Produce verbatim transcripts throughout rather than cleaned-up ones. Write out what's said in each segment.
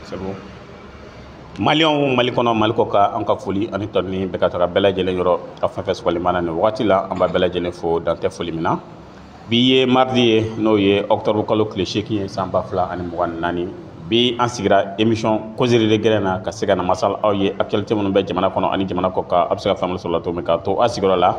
c'est bon. Malion Malikono Malikoka en Kafuli en Tony Bekatara Bella Jelero of Fes Walimana Watila en Bella Jenefo dans Tefolimina. Billet mardi noye octobre kalo cliché qui est sans bafla en nani. Bi en sigra émission causerie de grena ka sega na masal awye actualité mon be jamana kono ani jamana ko ka absaka famle sur la to me ka to asigro la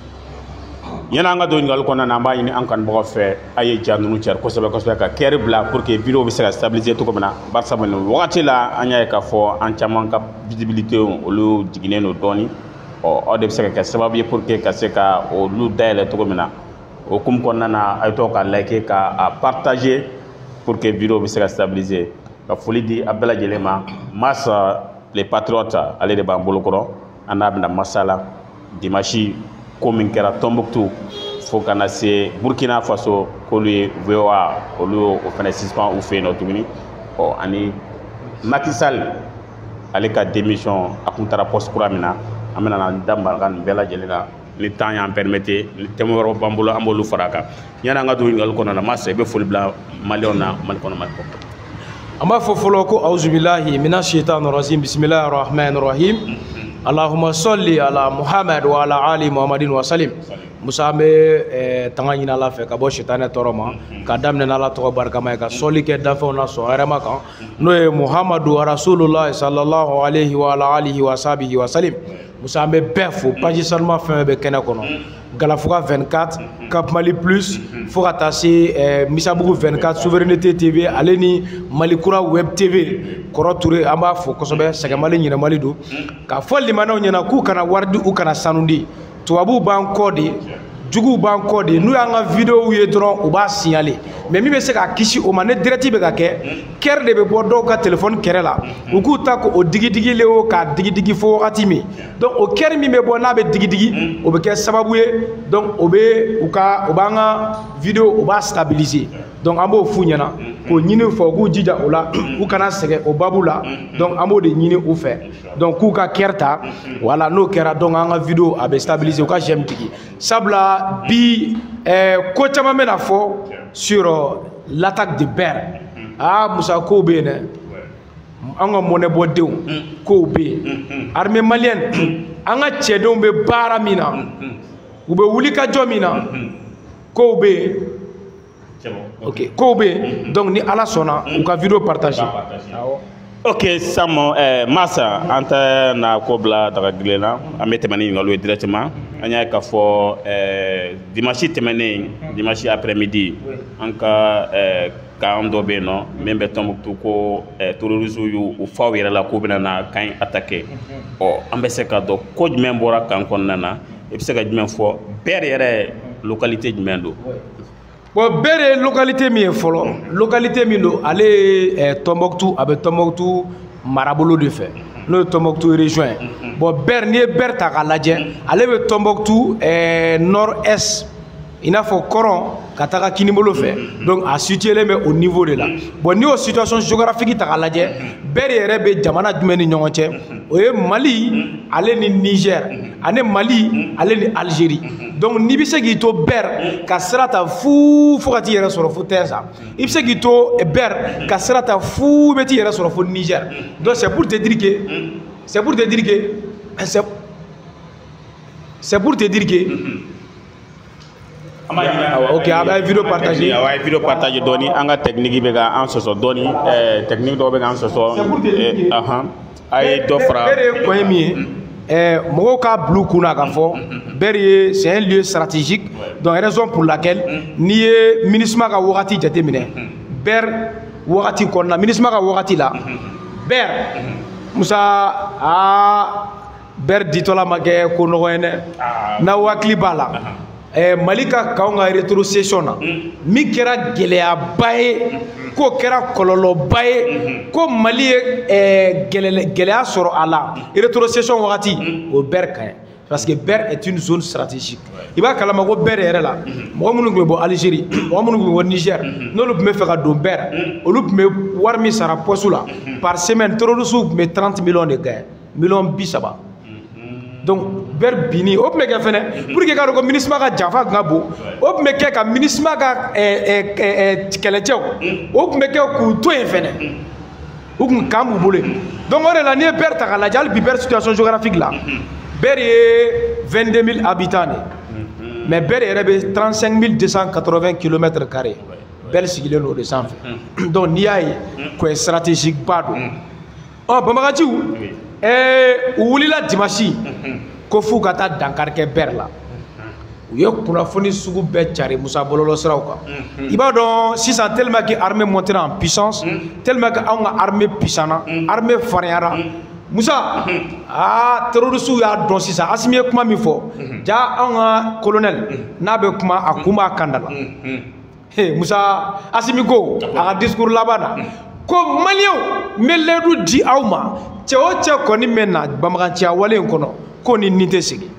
yana nga do ngal kono na mba ni an kan bo fe aye jannu cer ko sebe ko sebe ka kere bla pour que vidéo bi sera stabiliser to ko na barsa mon wakati la anya ka fo en chamon ka visibilité o lu jigineno doni o o de sega ka sababu pour que ka seka o lu dele to ko na o kum ko nana ay to ka like ka a partager pour que le bureau puisse stabiliser. La folie dit Abdallah Djelema, Massa, les patriotes, allez de Bambolokoro, en abna Massala, Dimashi, Kominkera, Tombouctou, Fokanase, Burkina Faso, Kolui, V O A, Olu, au Fénésispan, ou fait notre mini, ou Ani, Macky Sall, allez qu'à démission, à Kuntara Post Kuramina, amena Dambargan, Bella Djelena. Le temps y'en permettait, le témoin bambolo ambolo faraka. Yana nga do ngal kono na massa be fol bla maliona mal kono mal ko. Amba fo folo ko auzu billahi minash shaitanir rajim bismillahir rahmanir rahim. Allahumma salli ala Muhammad wa ala ali Muhammadin wa sallim. Musa be tanga nyina la fe ka bo shaitane toroma ka damne na la to barkama ka soli ke dafa na so arama kan no e Muhammadu rasulullah sallallahu alayhi wa ala alihi wa sahbihi wa sallim. Musa be befo page seulement fin be kena kono Galafuga vingt-quatre Cap Mali plus faut attacher Misabougou vingt-quatre Souveraineté T V aleni Malikura Web T V Koro Touré amba fo kosobe sagamali nyina mali do ka folli manaw nyina ku kana wardi u kana sanundi tuwabu ban kodi jugu ban kodi nu yanga vidéo ye dron u ba signaler mais mi be se ka kisi o mané direct be ka ke ker de be bodo ka téléphone kere la u ku ta ko o digi digi lewo ka digi digi fo wakati mi donc o ker mi be bo na be digi digi o be ke sababu ye donc o be u ka o banga vidéo o ba stabiliser donc ambo fu nyana ko nyini fo ku jija o la u kana sege o babula donc ambo de nyini u fe donc ku ka kerta wala no kera donc anga vidéo a be stabiliser o ka j'aime tigi sabla bi eh ko chama mena fo sur l'attaque de Ber. Ah, Moussa Kobe, anga monnaie bodeu, Kobe, armée malienne, anga tchedon be baramina, ou be wulika jomina, Kobe. Ok, Kobe, donc ni ala sona, ou ka vidéo partagée. Ok, Samo, eh, Massa, anta na kobla daga gilena, amete mani ngalo directement. Anya ka fo eh dimanche temene, dimanche après-midi, anka eh ka ando be no, membe Tombouctou ko eh terrorisme yu u fawira la ko bina kan attaquer. O ambese ka do ko membora kan konnana, e bisa ka jmen fo berere localité jmendo. Bon, bere localité mi folo, localité mi do aller eh, Tombouctou avec Tombouctou marabolo de fait. No Tombouctou rejoint. Bon, ber ni ber ta kaladje, aller be Tombouctou eh, nord-est. Il a fait Coran, Kataka Kinimolo fait. Donc, à situer les au niveau de là. Bon, niveau situation géographique, ta kaladje, ber et rebe jamana djumeni nyonche. Oye Mali, aller ni Niger, ane Mali, aller ni Algérie. Donc, ni bise gito ber, kasrata fou, fukati yere sur le fouteza. Ibse gito ber, kasrata fou, beti yere sur le fout Niger. Donc, c'est pour te dire que, c'est pour te dire que, c'est pour te dire que, Ah, ok, avec vidéo partagée. Avec vidéo partagée, doni, anga technique bega en soso doni, technique do bega en soso. Aha. Ay dofra. Bere ko yemi eh mogo ka blue kuna ka fo. Bere c'est un lieu stratégique donc raison pour laquelle ni ministre ka wakati jate mine. Ber wakati konna ministre ka wakati la. Ber Musa a ber ditola mage ko no ene na wakli bala. Eh, Malika kaunga rétrocession na mi kera gelea baye ko kera kololo baye ko Mali eh gelea soro ala rétrocession wakati o ber kan parce que Ber est une zone stratégique il va kalama ko Ber yere la mo munu gbe bo Algérie mo munu gbe bo Niger no lu me fera do Ber o lu me warmi sara posula par semaine terrorisme me trente millions de gars millions bisaba. Donc, Ber Bini, op meke fene, pour que le ministre ka jafa ngabo, op meke ka ministre ka eh eh eh keletio, op meke ku to fene. u kun kan b'u bolo donc o de la n'i ye Bɛri ta k'a lajɛ hali bi Bɛri situation géographique la Bɛri ye vingt-deux mille habitants de mais Bɛri yɛrɛ bɛ trente-cinq mille deux cent quatre-vingts kilomètres carrés Bɛri sigilen don o de sanfɛ donc n'i y'a ye ko stratégique ba don ɔ banbaganciw ɛɛ u wulila dimanche ko f'u ka taa dankari kɛ Bɛri la u ye kunnafoni sugu bɛɛ cari Musa bɔlɔlɔ siraw kan i b'a dɔn sisan tellement que armée montera en puissance tellement que anw ka armée puissant na armée farinyara Musa aa terroristes y'a dɔn sisan Asimi ye kuma min fɔ ja anw ka colonel n'a bɛ kuma a kun b'a kan da la he Musa Asimi ko a ka discours laban na ko maliyɛnw n bɛ layidu di aw ma cɛ o cɛ kɔni bɛ na banbaganciya wale in kɔnɔ ko ni nin tɛ sigi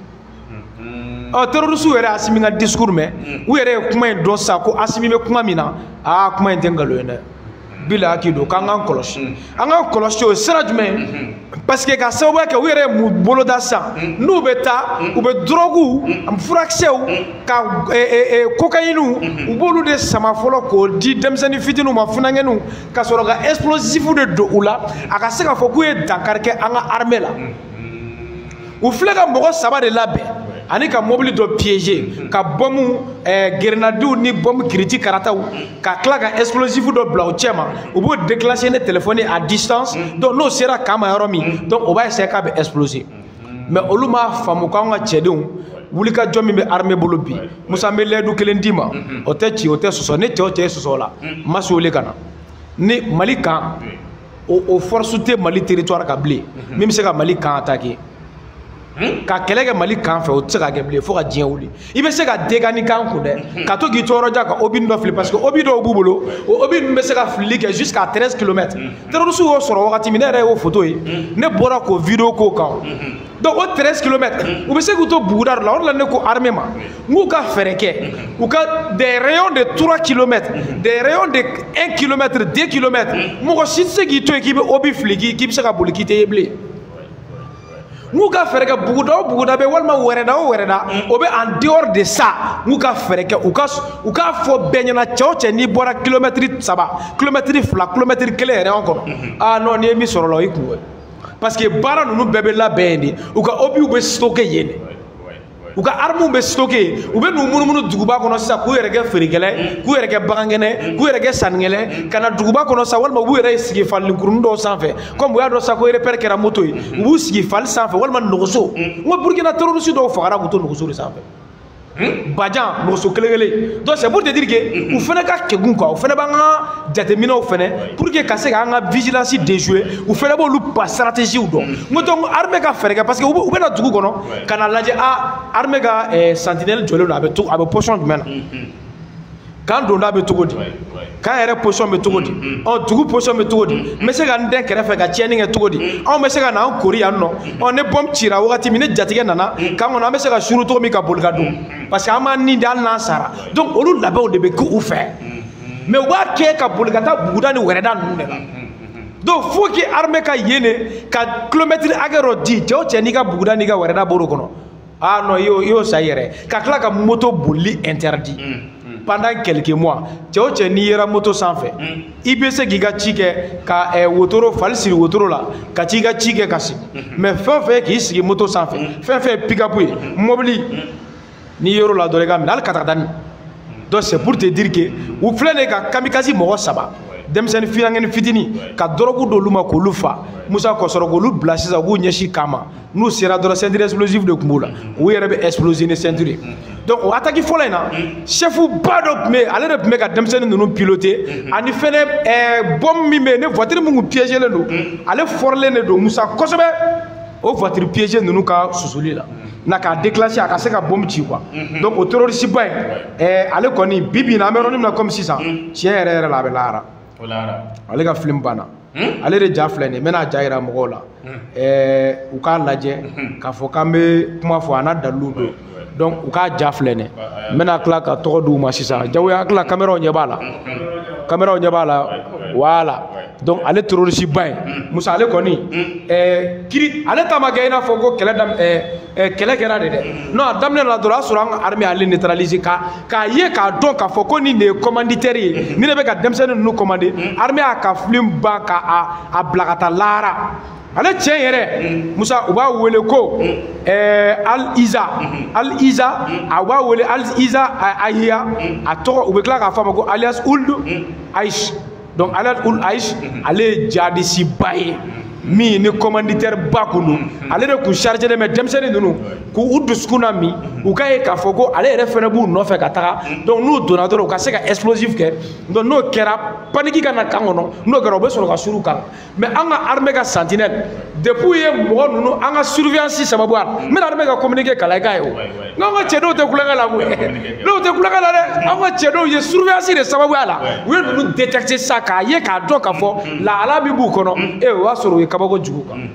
ɔ terroristes yɛrɛ Asimi ka discours mɛn u yɛrɛ ye kuma in dɔn sa ko Asimi bɛ kuma min na aa kuma in tɛ nkalon ye dɛ bila hakili don k'an k'an kɔlɔsi an k'an kɔlɔsi o sira jumɛn parce que ka sababuya kɛ u yɛrɛ ye mun boloda sisan n'u bɛ taa u bɛ dɔrɔguw furakisɛw ka kokayiniw u b'olu de sama fɔlɔ k'o di denmisɛnnin fitininw ma funakɛniw ka sɔrɔ ka explosifs de don u la a ka se k'a fɔ k'u ye dankari kɛ an ka armée la u filɛ ka mɔgɔ saba de labɛn ani ka mobili dɔ piéger ka bombe grenadiers ni bombe kiriti karataw ka tila ka explosif dɔ bila u cɛ ma u b'o déclencher ne téléphone à distance donc n'o sera kama yɔrɔ min donc o b'a essayer k'a bɛ exploser mais olu m'a faamu k'anw ka cɛdenw wulikajɔ min bɛ armée bolo bi Musa n bɛ layidu kelen d'i ma o tɛ ci o tɛ sɔsɔ ne cɛ o cɛ ye sɔsɔ la n ma se olu ka na ni Mali kan o force tɛ Mali territoire kan bilen min bɛ se ka Mali kan attaquer ka kɛlɛ kɛ Mali kan fɛ o tɛ se ka kɛ bilen fo ka diɲɛ wuli i bɛ se ka dégâts ni kan kun dɛ ka to k'i to yɔrɔ jan ka obus dɔ fili parce que obus dɔw b'u bolo o obus ninnu bɛ se ka filili kɛ jusqu'à treize kilomètres terroristes y'o sɔrɔ wagati min ne yɛrɛ y'o photo ye ne bɔra k'o vidéo k'o kan donc o treize kilomètres u bɛ se k'u to buguda dɔ la o de la ne ko armée ma n k'u ka fɛɛrɛ kɛ u ka des rayons de trois kilomètres des rayons de un kilomètre deux kilomètres mɔgɔ si tɛ se k'i to yen k'i bɛ obus fili k'i bɛ se ka boli k'i tɛ ye bilen. N'u ka fɛɛrɛ kɛ buguda o buguda bɛ walima wɛrɛda o wɛrɛda o bɛ en dehors de ça n'u ka fɛɛrɛ kɛ u ka u k'a fɔ bɛɛ ɲɛna cɛ o cɛ n'i bɔra kilomɛtiri saba kilomɛtiri fila kilomɛtiri kelen yɛrɛ kɔnɔ ah non n'i ye min sɔrɔ o la o y'i kun parce que baara ninnu bɛɛ bɛ labɛn yen de u ka obus bɛ stocké yen de u ka armes bɛ stocké u bɛ n'u munumunu duguba kɔnɔ sisan k'u yɛrɛ kɛ feerekɛla k'u yɛrɛ kɛ bagangɛnɛ k'u yɛrɛ kɛ sannikɛla ka na duguba kɔnɔ sa walima u b'u yɛrɛ sigi falenkurunin dɔw sanfɛ comme u y'a dɔn sa ko repère kɛra moto ye u b'u sigi fali sanfɛ walima nɔgɔso n ko Burkina terroriste dɔw fagara k'u to nɔgɔso de sanfɛ Bajan nɔgɔso kelen kelen donc c'est pour te dire que u fana ka kɛgun quoi u fana b'an ka jateminɛw fana pour que ka se k'an ka vigilance déjouer u fana b'olu ba stratégie dɔn n ko donc armée ka fɛɛrɛ kɛ parce que u bɛna dugu kɔnɔ ka na lajɛ ah armée ka sentinelle jɔlen don a bɛ to a bɛ position jumɛn na k'an donda bɛ cogo di k'an yɛrɛ position bɛ cogo di ɔ dugu position bɛ cogo di n bɛ se ka n den kɛrɛfɛ ka tiɲɛni kɛ cogo di anw bɛ se ka na an kori yan nɔ ɔ ne bombe cira wagati min ne jatigɛ nana k'an kɔnɔ an bɛ se ka suru cogo min ka boli ka don parce que an b'an nin de hali n'an sara donc olu labɛnw de bɛ kɛ u fɛ mais u b'a kɛ ka boli ka taa buguda ni wɛrɛda ninnu de la donc faut que armée ka yen de ka kilomɛtiri hakɛ dɔ di cɛ o cɛ n'i ka buguda n'i ka wɛrɛda bɔr'o kɔnɔ ah non i y'o i y'o sa i yɛrɛ ka tila ka moto bolili interdit pendant quelques mois cɛ o cɛ n'i yera moto sanfɛ i bɛ se k'i ka ci kɛ ka wotoro fali siri wotoro la ka t'i ka ci kɛ ka sigi mais fɛn o fɛn k'i sigi moto sanfɛ fɛn fɛn ye pick-up ye mobili n'i yer'o la dɔrɔn i ka minɛ hali katakatani donc c'est pour te dire que u filɛ de ka kamikazi mɔgɔ saba denmisɛnnin finankɛni fitinin ka dɔrɔgu d'olu ma k'olu fa Musa kɔsɔrɔ k'olu bila sisan k'u ɲɛsin kan ma n'u sera dɔrɔn ceinture explosive de tun b'u la u yɛrɛ bɛ exploser ni ceinture ye donc o attaque fɔlɔ in na chef ba dɔ tun bɛ yen ale de tun bɛ ka denmisɛnnin ninnu piloter ani fɛnɛ ɛɛ bombe min bɛ yen ne voiture min tun piégelen don ale fɔrilen de don Musa kosɛbɛ o voiture piégée ninnu ka susuli la na k'a déclencher a ka se ka bombe ci quoi donc o terroriste ba in ɛɛ ale kɔni bi bi in na an bɛ yɔrɔ min na comme sisan tiɲɛ yɛrɛ yɛrɛ la a bɛ lahara ale ka film banna ale de ja filɛ nin ye n bɛna ja yira mɔgɔw la ɛɛ u k'a lajɛ k'a fɔ k'an bɛ kuma fɔ a n'a dalilu don donc u k'a ja filɛ nin n bɛna tila ka tɔgɔ d'u ma sisan jago hakili la caméra ɲɛ b'a la caméra ɲɛ b'a la voilà donc ale terroriste ba ye Musa ale kɔni ɛɛ kiri ale ta ma kɛ i n'a fɔ ko kɛlɛ dam ɛɛ ɛɛ kɛlɛ kɛra de dɛ non a daminɛ la dɔrɔn a sɔrɔ an ka armée ale neutraliser ka k'a ye k'a dɔn k'a fɔ ko nin de ye commanditaire ye ni de bɛ ka denmisɛnnin ninnu commander armée y'a ka film ban ka a a bila ka taa lahara ale tiɲɛ yɛrɛ Musa u b'a wele ko ɛɛ Al Iza Al Iza a b'a wele Al Iza Ahiya a tɔgɔ u bɛ tila k'a fɔ a ma ko alias Ould Aish donc alias Ould Aish ale ye jihadiste ba ye min ni commanditaire ba kun don ale de kun chargé mɛ denmisɛnnin ninnu k'u dusukun na min u k'a ye k'a fɔ ko ale yɛrɛ fɛnɛ b'u nɔfɛ ka taga donc n'u donna dɔrɔn u ka se ka explosif kɛ donc n'o kɛra paniki ka na kan kɔnɔ n'o kɛra u bɛ sɔrɔ ka surun kan mais an ka armée ka sentinelle depuis ye mɔgɔ ninnu an ka surveillance sababu la n bɛna armée ka communiqué kala i k'a ye o n'an ka cɛdenw tɛ kulonkɛ la koyi n'o tɛ kulonkɛ la dɛ an ka cɛdenw ye surveillance de sababu la u ye ninnu détecté sa k'a ye k'a dɔn k'a fɔ lahala min b'u kɔnɔ e o y'a sɔrɔ u ye kabako jugu kan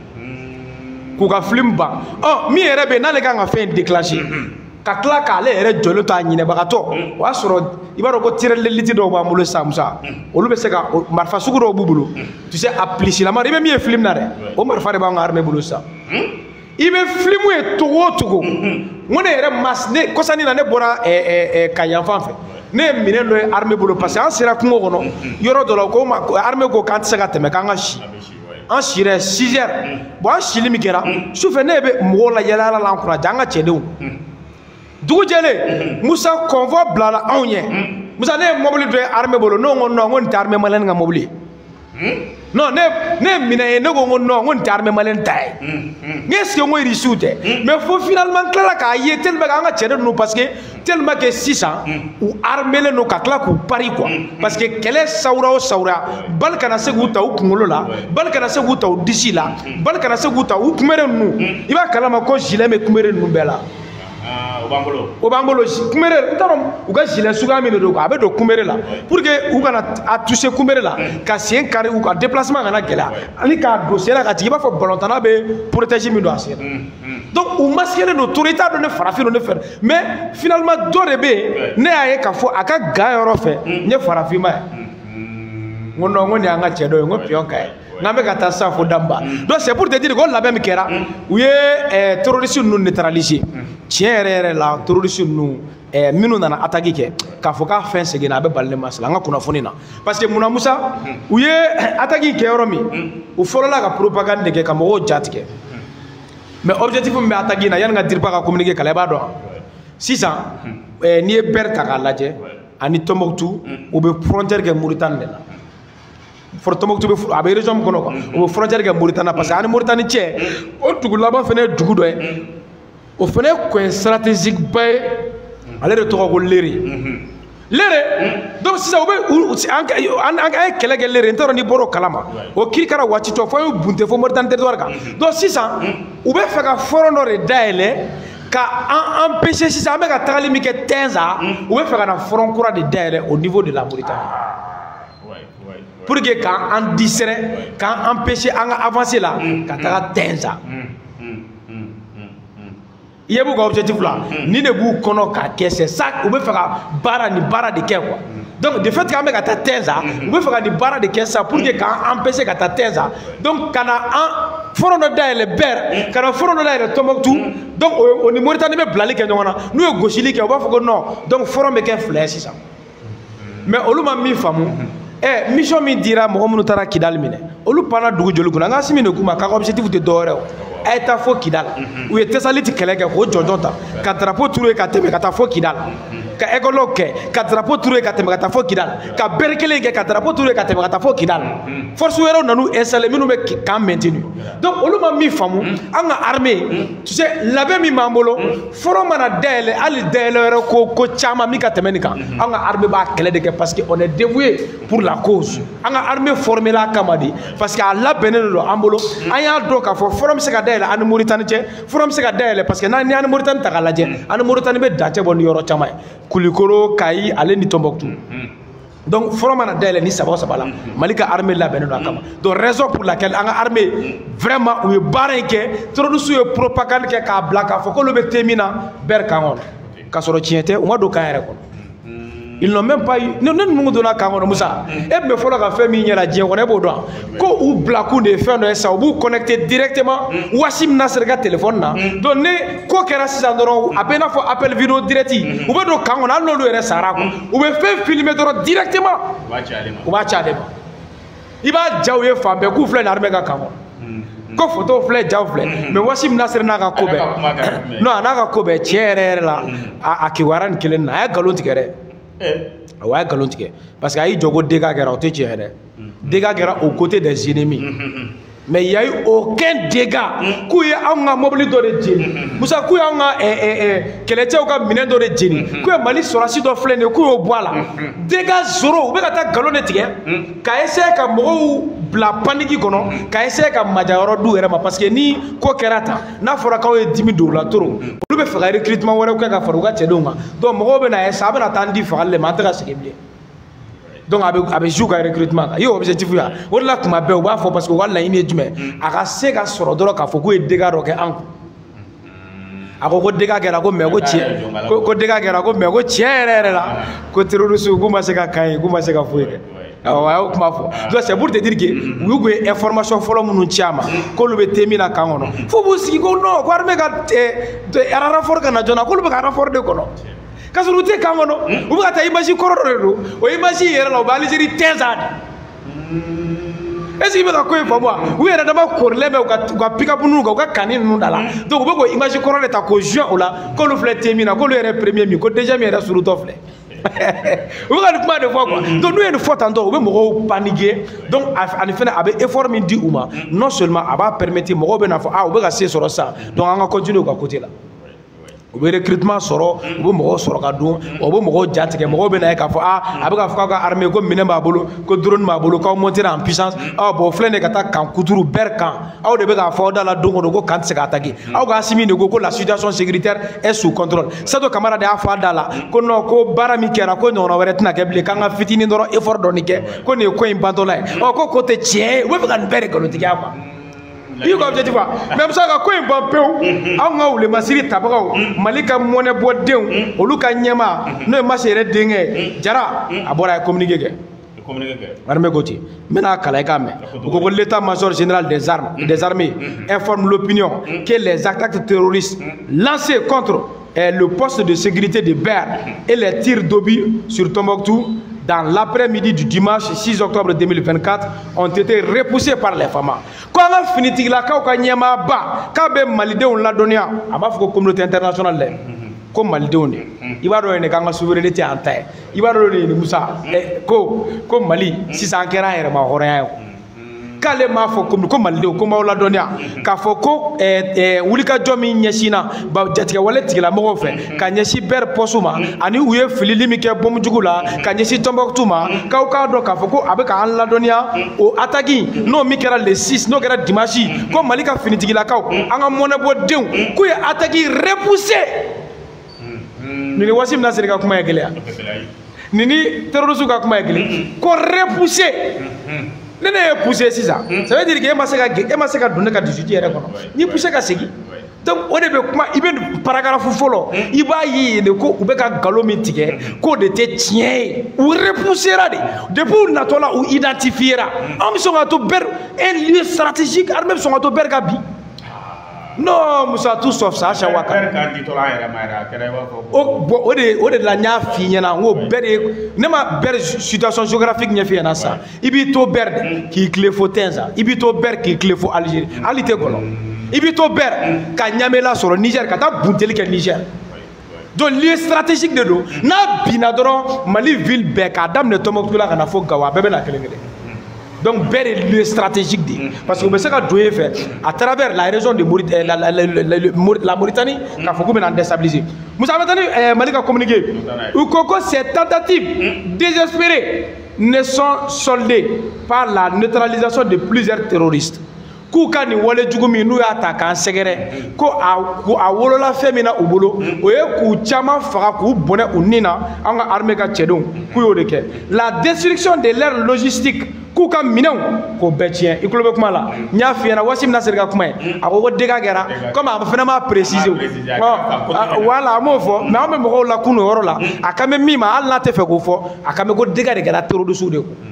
k'u ka film ban ɔ min yɛrɛ bɛ yen n'ale kan ka fɛn déclencher ka tila k'ale yɛrɛ jɔlen to a ɲinɛbagatɔ o y'a sɔrɔ i b'a dɔn ko tireur d'élite dɔw b'an bolo sisan Musa olu bɛ se ka marifa sugu dɔw b'u bolo tu sais a polisilama i bɛ min ye film na dɛ o marifa de b'an ka armée bolo sisan i bɛ film ye cogo o cogo n ko ne yɛrɛ mas ne kɔsani na ne bɔra ɛɛ ka yan fan fɛ ne ye minɛn dɔ ye armée bolo parce que an sera kungo kɔnɔ yɔrɔ dɔ la ko ma armée ko k'an tɛ se ka tɛmɛ k'an ka si an si yɛrɛ six heures bon an sili min kɛra sufɛ ne bɛ mɔgɔw la yala yala la an kunna ja an ka cɛdenw dugu jɛlen Musa convoi bilala anw ɲɛ Musa ne ye mobili dɔ ye armée bolo ne ko non n ko nin tɛ armée maliyɛn ka mobili ye non ne ne ye minɛn ye ne ko n ko non n ko nin tɛ armée maliyɛn ta ye n ko est ce que n ko irisiw tɛ mais fo finalement n tilala k'a ye tellement que an ka cɛden ninnu parce que tellement que sisan u armelen don ka tila k'u pari quoi parce que kɛlɛ sawura o sawura bali kana se k'u ta u kunkolo la bali kana se k'u ta u disi la bali kana se k'u ta u kunbere ninnu i b'a kalama ko gilet bɛ kunbere ninnu bɛɛ la o b'an bolo o b'an bolo kunbere n t'a dɔn u ka gilet suguya min de don a bɛ don kunbere la pour que u kana a toucher kunbere la ka sen kari u ka déplacement kana gɛlɛya ani k'a don sen na ka jigin i b'a fɔ ballontanna bɛ protège min don a sen na donc u masqueren don toro i t'a dɔn ne farafin don ne fɛ mais finalement dɔ de bɛ yen ne y'a ye k'a fɔ a ka gan yɔrɔ fɛ n ye farafin ma ye n ko non n ko nin y'an ka cɛ dɔ ye n ko pion ka ye n'an bɛ ka taa sisan fo Damba donc c'est pour te dire ko labɛn min kɛra u ye ɛɛ terroriste ninnu neutraliser tiɲɛ yɛrɛ yɛrɛ la terroriste ninnu ɛɛ minnu nana attaque kɛ k'a fɔ k'a fɛn seginna a bɛ bali ne ma sila an ka kunnafoni na parce que munna Musa u ye attaque kɛ yɔrɔ min u fɔlɔla ka propagande de kɛ ka mɔgɔw jatigɛ mais objectif min bɛ attaque in na yanni ka Diriba ka communiqué kala i b'a dɔn sisan ɛɛ n'i ye Bɛr ta k'a lajɛ ani Tombouctou u bɛ frontière kɛ Mauritanie de la for Tombouctou bɛ a bɛ région min kɔnɔ quoi u bɛ frontière kɛ Mauritanie parce que ani Mauritanie cɛ o dugu laban fana ye dugu dɔ ye o fana ye coin stratégique ba ye ale de tɔgɔ ko Lere Lere donc sisan u bɛ an ye kɛlɛ kɛ Lere n t'a dɔn n'i bɔra o kalama o kiri kɛra waati tɔ fo an y'u bunte fo Mauritanie territoire kan donc sisan u bɛ fɛ ka front dɔ de dayɛlɛ ka an empêcher sisan an bɛ ka tagali min kɛ Tinza u bɛ fɛ ka na front kura de dayɛlɛ au niveau de la Mauritanie pour que k'an distrait k'an empêcher an ka avancer la ka taga Tinza i ye b'u ka objectif la ni de b'u kɔnɔ k'a kɛ c'est ça u bɛ fɛ ka baara ni baara de kɛ quoi donc de fait k'an bɛ ka taa Tinza u bɛ fɛ ka nin baara de kɛ sa pour que k'an empêcher ka taa Tinza donc ka na an front dɔ dayɛlɛ Bɛr ka na front dɔ dayɛlɛ Tombouctou donc o ni Mauritanie bɛ bilali kɛ ɲɔgɔn na n'u ye gosili kɛ u b'a fɔ ko non donc front bɛ kɛ fila ye sisan mais olu ma min faamu ɛ mission min dira mɔgɔ minnu taara Kidali minɛ olu panna dugu joli kunna n ka si min de k'u ma k'a ka objectif tɛ dɔwɛrɛ o a ye taa fo Kidali u ye Tesaliti kɛlɛ kɛ k'o jɔnjɔn ta ka drapeau turu ye ka tɛmɛ ka taa fo Kidali ka école kɛ ka drapeau turu ye ka tɛmɛ ka taa fo Kidali ka bere kelen kɛ ka drapeau turu ye ka tɛmɛ ka taa fo Kidali force wɛrɛw nan'u installer minnu bɛ camp maintenu donc olu ma min faamu an ka armée tu sais labɛn min b'an bolo front mana dayɛlɛ hali dayɛlɛ wɛrɛ ko ko caman min ka tɛmɛ nin kan an ka armée b'a kɛlɛ de kɛ parce que on est dévoué pour la cause an ka armée formé la kama de parce que a labɛnnen don an bolo an y'a dɔn k'a fɔ front bɛ se ka dayɛlɛ ani Mauritanie cɛ front bɛ se ka dayɛlɛ parce que n'an ni ani Mauritanie ta k'a lajɛ ani Mauritanie bɛ dancɛ bɔ ni yɔrɔ caman ye Kulikoro Kayi ale ni Tombouctou Donc forcément dès ni saba saba la Mali ka armée la benno kama donc raison pour laquelle anga armée vraiment ou barre ke trop sou propagande ke ka blaka fo ko lo be temina ber kangon ka soro tiente o do kan ko ils n'ont même pas eu non non nous donna kangon Moussa e be fo la ka fait mi nyela dien ko ne bo do ko ou blaku de fait no ça ou connecter directement Wassim Nasser ga téléphone na donc ne ko kera six ndoro apena fo appel vidéo direct ou be do kangon na lo do ere sara ko ou be fait filmer do directement ou ba chale ba iba jawe fambe ku flé l'armée ga kangon ko photo flé jaw flé mais Wassim Nasser na ga ko be non na ga ko be tiere la a ki waran kilen na ya galon tigere ouais galon tigere parce que ay jogo dégâts guerre te tiere dégâts guerre aux côtés des ennemis mais il y a eu aucun dégât kuya anga mobili do de jeni musa kuya anga eh eh eh kelete o ka minen do de jeni kuya Mali sorasi do flé ne kuyo boala dégâts zéro be ka ta galon de tigere ka essayer ka mo bla panique kono ka essayer ka majaro du era ma parce que ni ko kerata na fora ka o dix do la toro lu be fa recrutement wala ko ka faru ga tedonga donc mo be na esa be na tandi fa le ma ta ka sekebie donc avec avec jouer recrutement yo objectif ya wala kuma be o ba fo parce que wala ini jume aka se ka soro doro ka fo ko dega ro ke an ako ko dega gera ko me ko tie ko dega gera ko me ko tiere la ko terroriste ko ma se ka kai ko ma se ka fo ke awa kuma fo donc c'est pour te dire que vous avez information folo munu chiama ko lu be temina kangono fo bo sigi ko no ko arme ga era rapport kana jona ko lu be ka rapport de kono kasuru te kangono u ba ta image kororo do o image yera la ba Algérie tezade est-ce que ba ko fo moi u yera da ba korle be ko pick up nu ko ka kanini nu dala donc be ko image kororo ta ko juin ola ko lu flé temina ko lu yera premier mi ko déjà mi yera suru to flé vous avez pas de fois quoi donc nous une fois tantôt on veut paniquer donc en effet avec effort min di ouma non seulement a va permettre mo be na fo ah on veut essayer sur ça donc on va continuer au côté là o be recrutement soro o be mo soro ka don o be mo jatike mo be na ka fo ah abika fo ka armée ko minen ba bolo ko drone ma bolo ko monter en puissance ah bo flene ka ta kan kuturu berkan aw de be ka fo dans la don ko kan se ka attaquer aw ga simi ne go ko la situation sécuritaire est sous contrôle ça do camarade a fa dala ko no ko barami kera ko no weret na ke ble kan ga fitini ndoro effort donike ko ne ko imbandola o ko côté tie we be kan bere ko lotiki ama il ko objectif même ça ka ko mbapé aw nga wule masiri tabagaw malika moné bo dew olu ka nyema no masere denge jara abora communiquer ke communiquer ke armée goti mena kala ka me ko l'état major général des armes des armées informe l'opinion que les attaques terroristes lancées contre eh, le poste de sécurité de Ber et les tirs d'obus sur Tombouctou dans l'après-midi du dimanche six octobre deux mille vingt-quatre ont été repoussés par les femmes. Quand on a fini de la Kaukanyama Ba, Kabe Malidéon la Donia, à ma communauté internationale, comme Malidéon, il va donner une souveraineté en terre, il va donner une Moussa, comme Mali, si ça en kera et ma kale ma fo comme comme malde ko mawla donia ka fo ko eh wulika jomi nyesina ba jatika waleti la mo fe ka nyesi ber posuma ani uye filili mi ke bom jugula ka nyesi Tombouctou ma ka ka do ka fo ko abe ka an la donia o ataki no mi kera le six no kera dimanche ko malika finitigi la ka anga mona bo dew ku ya ataki repousser ni Wassim Nasser ka kuma yegele nini terrorisme ka kuma yegele ko repousser ne ne poussé ça ça veut dire que ma seka e ma seka donner ka dix-huit yere kono ni poussé ka segi donc on be kuma ibe paragraphe folo iba yi ne ko ube ka galo mi tige ko de te tien ou repoussera de depuis na tola ou identifiera am so ngato ber un lieu stratégique armée so ngato ber gabi non Moussa tout sauf ça chawaka o bo de o de la nya fi nyana wo bere ne ma ber situation géographique nya fi na ça ibi to ber ki clefo tenza ibi to ber ki clefo Algérie alité golo ibi to ber ka nyamela soro Niger ka ta bunteli ke Niger donc lieu stratégique de do na binadoro Mali ville be ka dam ne Tombouctou la kana fo gawa bebe na kelengele. Donc, Ber est le stratégique dit. Parce que vous savez faire à travers la région de Maurit la, la, la, la, la Mauritanie, il faut que vous déstabiliser. Vous avez entendu Malika communiquer. Ukoko, ces tentatives désespérées ne sont soldées par la neutralisation de plusieurs terroristes. k'u ka nin wale jugu min n'u y'a ta k'an sɛgɛrɛ ko a wolola fɛn min na u bolo o ye k'u caman faga k'u bɔnɛ u nin na an ka armée ka cɛdenw k'u y'o de kɛ la destruction de leur logistique k'u ka minɛnw k'o bɛɛ tiɲɛ i tulo bɛ kuma la n y'a f'i ɲɛna Wassim Nasser ka kuma ye a ko ko dégâts kɛra comme a fana m'a préciser voilà a m'o fɔ mais an bɛ mɔgɔw la kun o yɔrɔ la a kan bɛ min ma hali n'a tɛ fɛ k'o fɔ a kan bɛ ko dégâts de kɛra terroristes de kun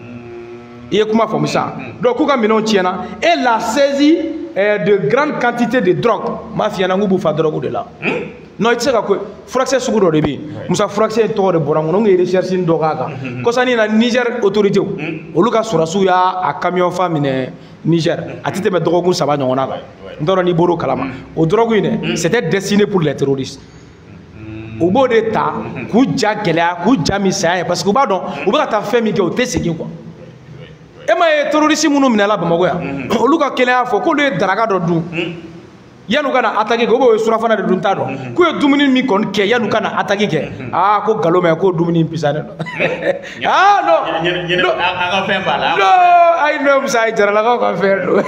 i ye kuma faamu sa donc k'u ka minɛnw tiɲɛna et la saisie de grandes quantités de drogue n m'a f'i ɲɛna k'u b'u fa drogue de la non i tɛ se ka ko furakisɛ sugu dɔ de bɛ yen Musa furakisɛ in tɔgɔ de bɔra n kɔnɔ n kun ye recherche dɔ k'a kan kɔsani na Niger autorités olu ka sɔrɔsiw y'a camion fa minɛ Niger a tɛ tɛmɛ dɔgɔkun saba ɲɔgɔnna kan n t'a dɔn n'i bɔr'o kalama o drogue in dɛ c'était destiné pour les terroristes u b'o de ta k'u ja gɛlɛya k'u ja min saya ye parce que u b'a dɔn u bɛ ka taa fɛn min kɛ u tɛ segin quoi e ma ye terroriste minnu minɛla Bamakɔ yan olu ka kelen y'a fɔ k'olu ye daraka dɔ dun yan'u ka na attaquer kɛ ou bien surafana de dun t'a dɔn k'u ye dumuni min kɔni kɛ yan'u ka na attaquer kɛ aa ko nkalon mɛn k'o dumuni in pisalen don ah non non a ka fɛn b'a la non ayi non Musa ayi jaralakaw ka fɛn don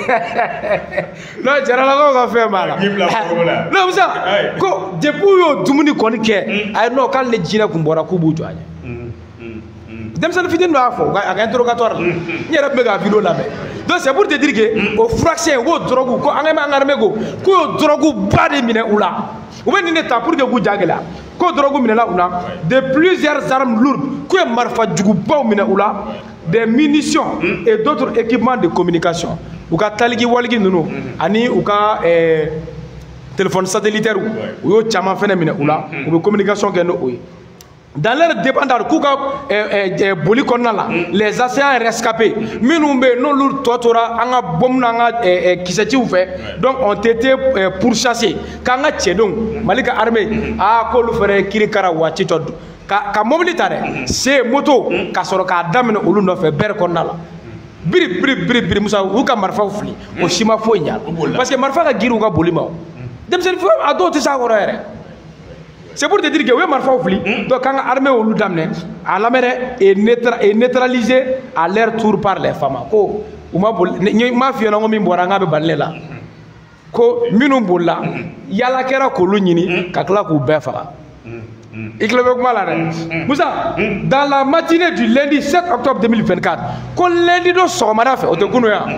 non jaralakaw ka fɛn b'a la non Musa ko depuis u y'o dumuni kɔni kɛ ayi non k'ale ni jinɛ kun bɔra k'u b'u jɔ a ɲɛ denmisɛnnin fitinin dɔ y'a fɔ a ka interrogatoire la n yɛrɛ tun bɛ ka vidéo lamɛn donc c'est pour te dire que o furakisɛ o drogue ko an ka an armée ko k'o y'o drogue ba de minɛ u la u bɛ nin de ta pour que k'u ja gɛlɛya k'o drogue minɛla u la de plusieurs armes lourdes k'u ye marifa jugubaw minɛ u la des munitions et d'autres équipements de communication u ka taliki waliki ninnu ani u ka téléphone satellitaire u y'o caman fɛnɛ minɛ u la u bɛ communication kɛ n'o ye. Dans leur dépendance, boli kɔnɔna la les anciens rescapés minnu bɛ yen n'olu tɔ tora an ka bombe n'an ka kisɛciw fɛ donc ont été pourchassés k'an ka cɛdenw Mali ka armée aa k'olu fɛnɛ ye kirikara waati tɔ dun ka ka mobili ta dɛ se moto ka sɔrɔ k'a daminɛ olu nɔfɛ bɛri kɔnɔna la biri biri biri biri Musa u ka marifaw fili o si ma foyi ɲa parce que marifa ka girin u ka boli ma denmisɛnnin fo a dɔw tɛ s'a kɔrɔ yɛrɛ. C'est pour te dire que oui, marfaw fili donc quand l'armée olu damne à la mer est neutralisé à leur tour par les femmes ko uma bol ni ma fi na ngomi mbora nga be balle la ko minu bolla yala kera ko lu nyini ka kala ko be fa ikle kuma la re Musa dans la matinée du lundi sept octobre deux mille vingt-quatre ko lundi do somara fe o te kunu ya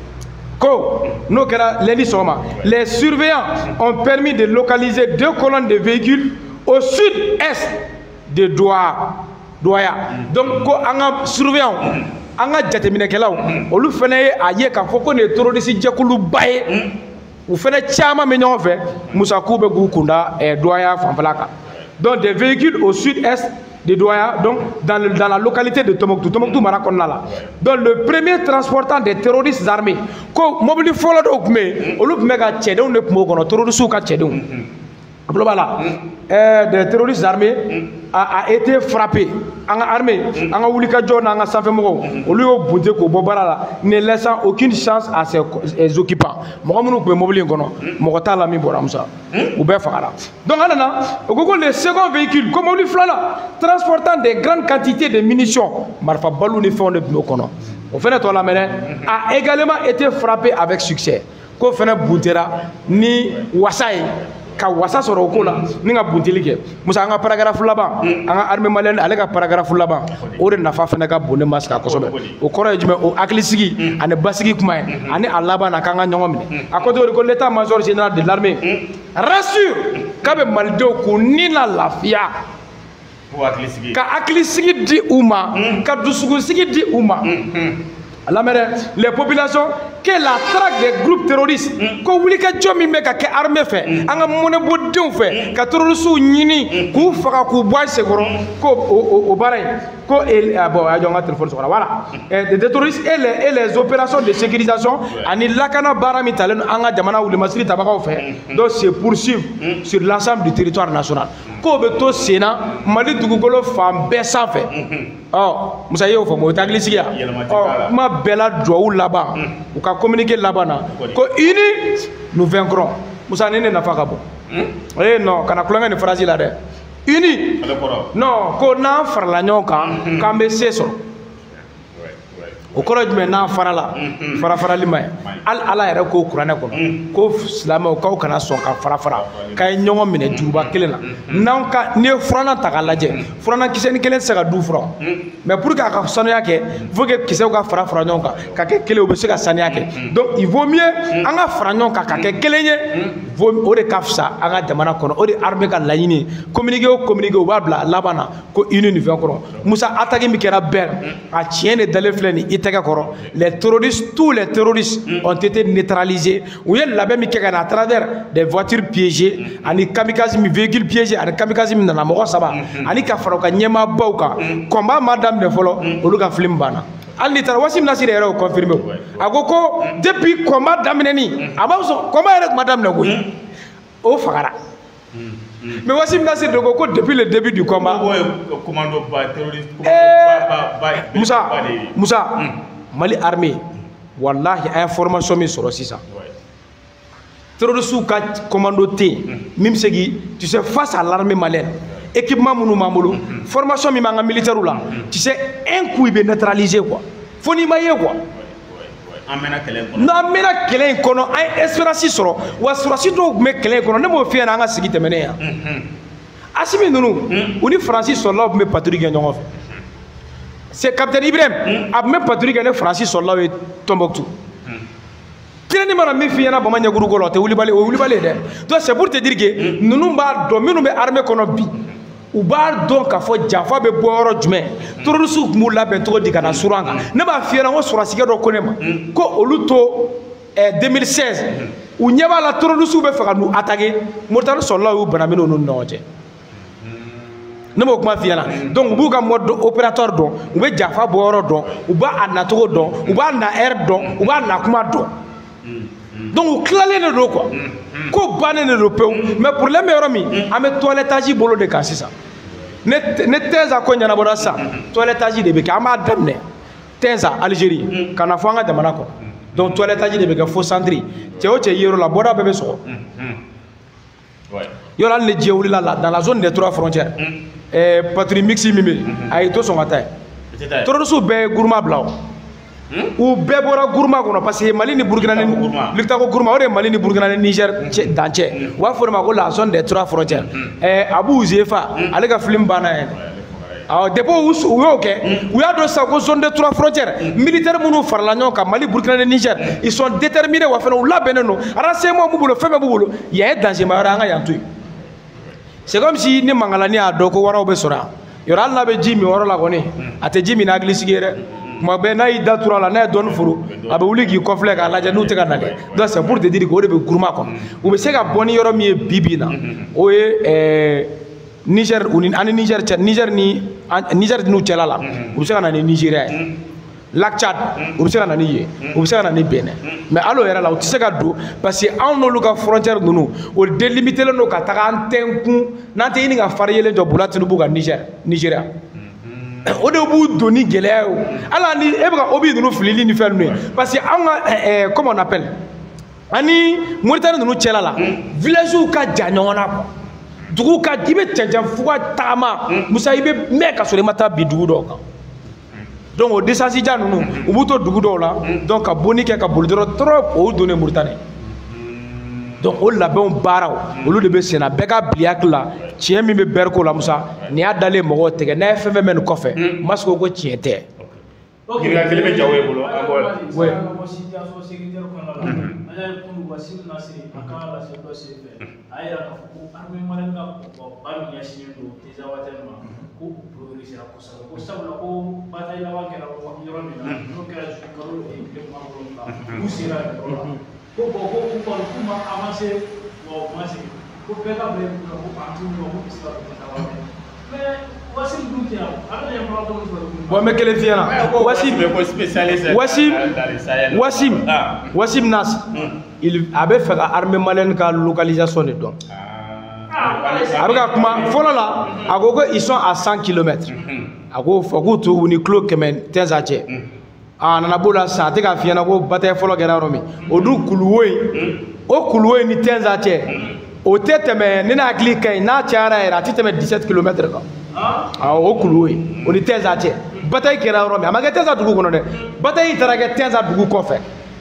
ko no kera lundi soma les surveillants ont permis de localiser deux colonnes de véhicules au sud-est de Douala Douala donc ko anga surveillant anga jateminekelaw olu fene a ye ka foko ne terroriste jekulu baye u fene chama me ɲɔgɔn fɛ Musa k'u bɛ k'u kunda Douala fanfɛla kan donc des véhicules au sud-est de Douala donc dans, le, dans la localité de Tombouctou Tombouctou mara kɔnɔna la donc le premier transportant des terroristes armés ko mobili fɔlɔ dɔw tun bɛ yen olu tun bɛ ka cɛdenw de tun b'o kɔnɔ terroristes ka cɛdenw là, euh, des terroristes armés a, a été frappé. En armée, en Oulika John, en Sanfemoro, au lieu de bouger au Bobara, ne laissant aucune chance à ses, ses occupants. Moi, je peux mobiliser un peu, l'ami Boramsa, ou Befara. Donc, le second véhicule, comme on lui flâne, transportant des grandes quantités de munitions, Marfa Balou ne fait nos conos. Au fait, a également été frappé avec succès. Qu'on fait un boutera, ni Wasaï. Ka wasa sɔrɔ o ko la ni ka buntili kɛ Musa an ka paragraphe laban an ka armée malienne ale ka paragraphe laban o de nafa fana ka bon ne ma sika kosɛbɛ o kɔrɔ ye jumɛn o hakilisigi ani basigi kuma ye ani a laban na k'an ka ɲɔgɔn minɛ a ko cogo ko l'état major général de l'armée rassure k'a bɛ malidenw k'u ni la lafiya ka hakilisigi di u ma ka dusukunsigi di u ma les populations que la traque des groupes terroristes ko wuli ka jɔ min bɛ ka kɛ armée fɛ an ka mɔnɛbɔdenw fɛ ka terroristes ɲini k'u faga k'u bɔ a senkɔrɔ ko o baara in ko bon a jɔ n ka téléphone sɔgɔra voilà des terroristes et les et les opérations de sécurisation ani lakana baara min talen an ka jamana wulimasiri tabagaw fɛ donc se poursuivre sur l'ensemble du territoire national k'o bɛ to sen na Mali dugukolo fan bɛɛ sanfɛ ɔ Musa ye o faamu o tɛ hakilisigi ya ɔ kuma bɛɛ la duwawu laban u ka communiquer laban na ko unis nous vaincrons Musa ni ne nafa ka bon eh non kana kulonkɛ ni phrase la dɛ unis non ko n'an farala ɲɔgɔn kan k'an bɛ se sɔrɔ o kɔrɔ jumɛn n'a farala fara farali ma ye hali ala yɛrɛ k'o kuranɛ kɔnɔ ko silamɛw k'aw kana sɔn ka fara fara k'a ye ɲɔgɔn minɛ juguba kelen na n'aw ka n'i ye furanna ta k'a lajɛ furanna kisɛ ni kelen tɛ se ka du furan mais pour que a ka sanuya kɛ il faut que kisɛw ka fara fara ɲɔgɔn kan ka kɛ kelen u bɛ se ka sanuya kɛ donc il vaut mieux an ka fara ɲɔgɔn kan ka kɛ kelen ye o de ka fisa an ka jamana kɔnɔ o de armée ka laɲini communiqué o communiqué u b'a bila a laban na ko union ni fɛn kɔrɔ Musa attaque min kɛra Bɛr a tiɲɛ de dalen filɛ nin tɛgɛ kɔrɔ les terroristes tous les terroristes ont été neutralisés u ye labɛn min kɛ ka na à travers des voitures piégées ani kamikaze min véhicule piégé ani kamikaze min nana mɔgɔ saba ani ka fara u ka ɲɛmaabaw kan combat ma daminɛ fɔlɔ olu ka film banna hali ni taara Wasim Nasiri yɛrɛ y'o confirmé a ko ko depuis combat daminɛni a b'a sɔn combat yɛrɛ tun ma daminɛ koyi o fagara mais Wasim Nasiri de ko ko depuis le début du combat commando ba terroriste Musa Musa Mali armée wallahi a information min sɔrɔ sisan terroristes ka commando te min bɛ se k'i tu sais face à l'armée malienne équipement minnu b'an bolo formation min b'an ka militaires la tu sais un coup i bɛ neutraliser quoi fo n'i ma ye quoi n'an mɛnna kɛlɛ in kɔnɔ an ye espérance sɔrɔ wa sɔrɔsi dɔw tun bɛ kɛlɛ in kɔnɔ ne m'o f'i ɲɛna an ka sigi tɛmɛnen yan Asimi ninnu u ni Faransi sɔrɔlaw tun bɛ patrouille kɛ ɲɔgɔn fɛ c'est capitaine Ibrahim a tun bɛ patrouille kɛ ni Faransi sɔrɔlaw ye Tombouctou kelen ni mana min f'i ɲɛna Bama ɲɛkuru ko la o tɛ wulibali o ye wulibali ye dɛ donc c'est pour te dire que ninnu b'a dɔn minnu bɛ armée kɔnɔ bi u b'a dɔn k'a fɔ janfa bɛ bɔ yɔrɔ jumɛn terroristes tun b'u labɛn cogo di ka na surun an kan ne b'a f'i ɲɛna ko sɔrɔsikɛ dɔ ko ne ma ko olu to deux mille seize u ɲɛ b'a la terroristes bɛ fɛ ka n'u attaquer Mauritanie sɔrɔlaw y'u bana minnu n'u ɲɔgɔn cɛ ne m'o kuma f'i ɲɛna donc u b'u ka mode opérateur dɔn u bɛ janfa bɔ yɔrɔ dɔn u b'a nacogo dɔn u b'a na heure dɔn u b'a na kuma dɔn donc u tilalen de don quoi ko bannen de don pewu mais problème bɛ yɔrɔ min an bɛ toilettage bolo de kan sisan ne ne Tɛnza ko ɲɛnabɔra sisan toilettage de bɛ kɛ an b'a daminɛ Tɛnza Algérie ka na fɔ an ka jamana kɔnɔ donc toilettage de bɛ kɛ fo centre cɛ o cɛ yɔrɔ la bɔda bɛɛ bɛ sɔgɔ yɔrɔ hali ni diɲɛ wulila la dans la zone des trois frontières ɛɛ patrouille mixte min bɛ yen a ye to sɔn ka taa yen terroristes bɛɛ ye gourma bila o u bɛɛ bɔra gourma kɔnɔ parce que Mali ni Burkina ni Lutako gourma o de ye Mali ni Burkina ni Niger dan cɛ u b'a fɔ o de ma ko la zone des trois frontières ɛɛ Abu Zefa ale ka film banna yen awɔ depuis u y'o kɛ u y'a dɔn sisan ko zone des trois frontières militaire minnu farala ɲɔgɔn kan Mali Burkina ni Niger ils sont déterminés wa fana u labɛnnen don renseignement b'u bolo fɛn bɛɛ b'u bolo yan ye danger ma yɔrɔ an ka yan to yen c'est comme si ni Mangalani y'a dɔn ko waraw bɛ sɔrɔ yan yɔrɔ hali n'a bɛ ji min yɔrɔ la kɔni a tɛ ji min na hakili sigi ye dɛ tuma bɛɛ n'a y'i da turu a la n'a ye dɔɔni furu a bɛ wuli k'i kɔfilɛ k'a lajɛ n'u tɛ ka nalen donc c'est pour te dire que o de bɛ gourma kɔnɔ u bɛ se ka bɔ ni yɔrɔ min ye bi bi in na o ye ɛɛ Niger u ni ani Niger cɛ Niger ni Niger n'u cɛla la u bɛ se ka na ni Nigéria ye lac Tchad u bɛ se ka na ni ye u bɛ se ka na ni Benin mais hali o yɛrɛ la u tɛ se ka don parce que anw n'olu ka frontière ninnu o délimitelen don ka taga an tɛnkun n'an tɛ ɲini ka fari yelen jɔ Bola Tinubu ka Niger Nigéria o de b'u don ni gɛlɛya ye o hali ni e bɛ ka o b'i ninnu filili ni fɛn ninnu ye parce que anw ka ɛɛ comment on appelle ani Mauritanie ninnu cɛla la villages ka jan ɲɔgɔn na quoi dugu ka i bɛ cɛncɛn fo ka tagama Musa i bɛ mɛn ka sɔrɔ i ma taa bi dugu dɔw kan donc o distance jan ninnu u b'u to dugu dɔw la donc ka bonni kɛ ka boli dɔrɔn trop o y'u donnen Mauritanie donc o labɛnw baaraw olu de bɛ senna bɛɛ ka bili hakili la tiɲɛ min bɛ Bɛr ko la Musa nin y'a dalen mɔgɔw tɛgɛ n'a ye fɛn fɛn mɛn nin kɔfɛ Masi ko ko tiɲɛ tɛ. ɲininkali kelen bɛ jago ye bolo an bɔ la. oui. an y'a ye kunun Wasim Nasiri a ka lase dɔ senfɛ a yira k'a fɔ ko armée malienne ka kɔkɔba min ɲɛsinnen don Teza Watène ma ko u progressera kosɛbɛ ko sabula ko bataille laban kɛra yɔrɔ min na n'o kɛra kalo tile mugan wolonwula u sera yen yɔrɔ la ko bon ko u kɔni k'u ma avancé wa u ma segin ko bɛɛ ka bila kun na ko k'an t'u ɲɔ ko bɛ se ka don Teza Watène mais Wasim dun tɛ yan a bɛ yan fɔlɔ ko bon n bɛ kelen f'i ɲɛna Wasim Wasim Wasim Wasim Nas il a bɛ fɛ ka armée malienne ka localisation de dɔn a bɛ ka kuma fɔlɔ la a ko ko ils sont à cent kilomètres a ko fɔ k'u to u ni kilo kɛmɛ Tɛnza cɛ a nana b'o la sisan a tɛ k'a f'i ɲɛna ko bataille fɔlɔ kɛra yɔrɔ min o dun Kuluwo in o Kuluwo in ni Tɛnza cɛ o tɛ tɛmɛ ne n'a hakili ka ɲi n'a cayara yɛrɛ a tɛ tɛmɛ dix-sept kilomètres kan awɔ o Kuluwo in o ni Tɛnza cɛ bataille kɛra yɔrɔ min a ma kɛ Tɛnza dugu kɔnɔ dɛ bataille taara kɛ Tɛnza dugu kɔfɛ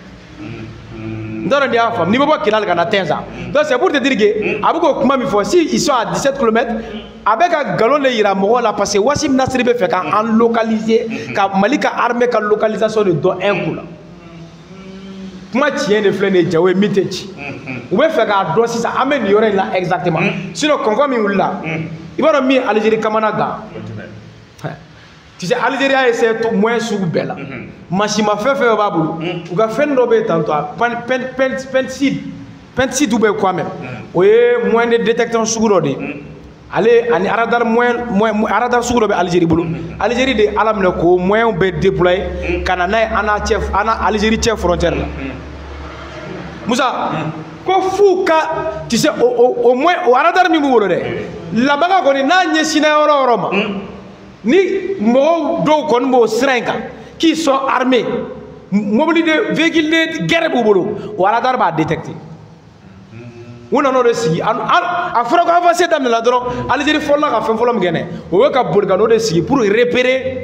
n t'a dɔn n'i y'a faamu n'i bɛ bɔ Kidal ka na Tɛnza donc c'est pour te dire que a bɛ k'o kuma min fɔ si ils sont à dix-sept kilomètres a bɛ ka nkalon de yira mɔgɔw la parce que Wassim Nasri bɛ fɛ ka an localiser ka Mali ka armée ka localisation de dɔn un coup la kuma tiɲɛ de filɛ nin ye Jawo ye min tɛ ci u bɛ fɛ k'a dɔn sisan an bɛ nin yɔrɔ in la exactement sinon convoi min wulila i b'a dɔn min ye Algérie kamana gan tu sais Algérie a essayé moyen sugu bɛɛ la masima fɛn fɛn b'a bolo u ka fɛn dɔ bɛ yen tantôt pencil pencil bɛ quoi même o ye moyen de détection sugu dɔ de ye ale ani radar moyen radar sugu dɔ bɛ Algérie bolo Algérie de ala minɛ k'o moyen bɛɛ déployer ka na n'a ye an n'a cɛ an n'a Algérie cɛ frontière la Musa ko f'u ka tu sais o o moyen o radar min b'u bolo dɛ labaga kɔni n'a ɲɛsinna yɔrɔ o yɔrɔ ma ni mɔgɔw dɔw kɔni b'o sira in kan qui sont armés mobile de véhicule de guerre b'u bolo o radar b'a détecter u nana o de sigi a fɔra ko avancé daminɛna dɔrɔn Algérie fɔlɔla ka fɛn fɔlɔ min kɛ dɛ o ye ka boli ka n'o de sigi pour repérer.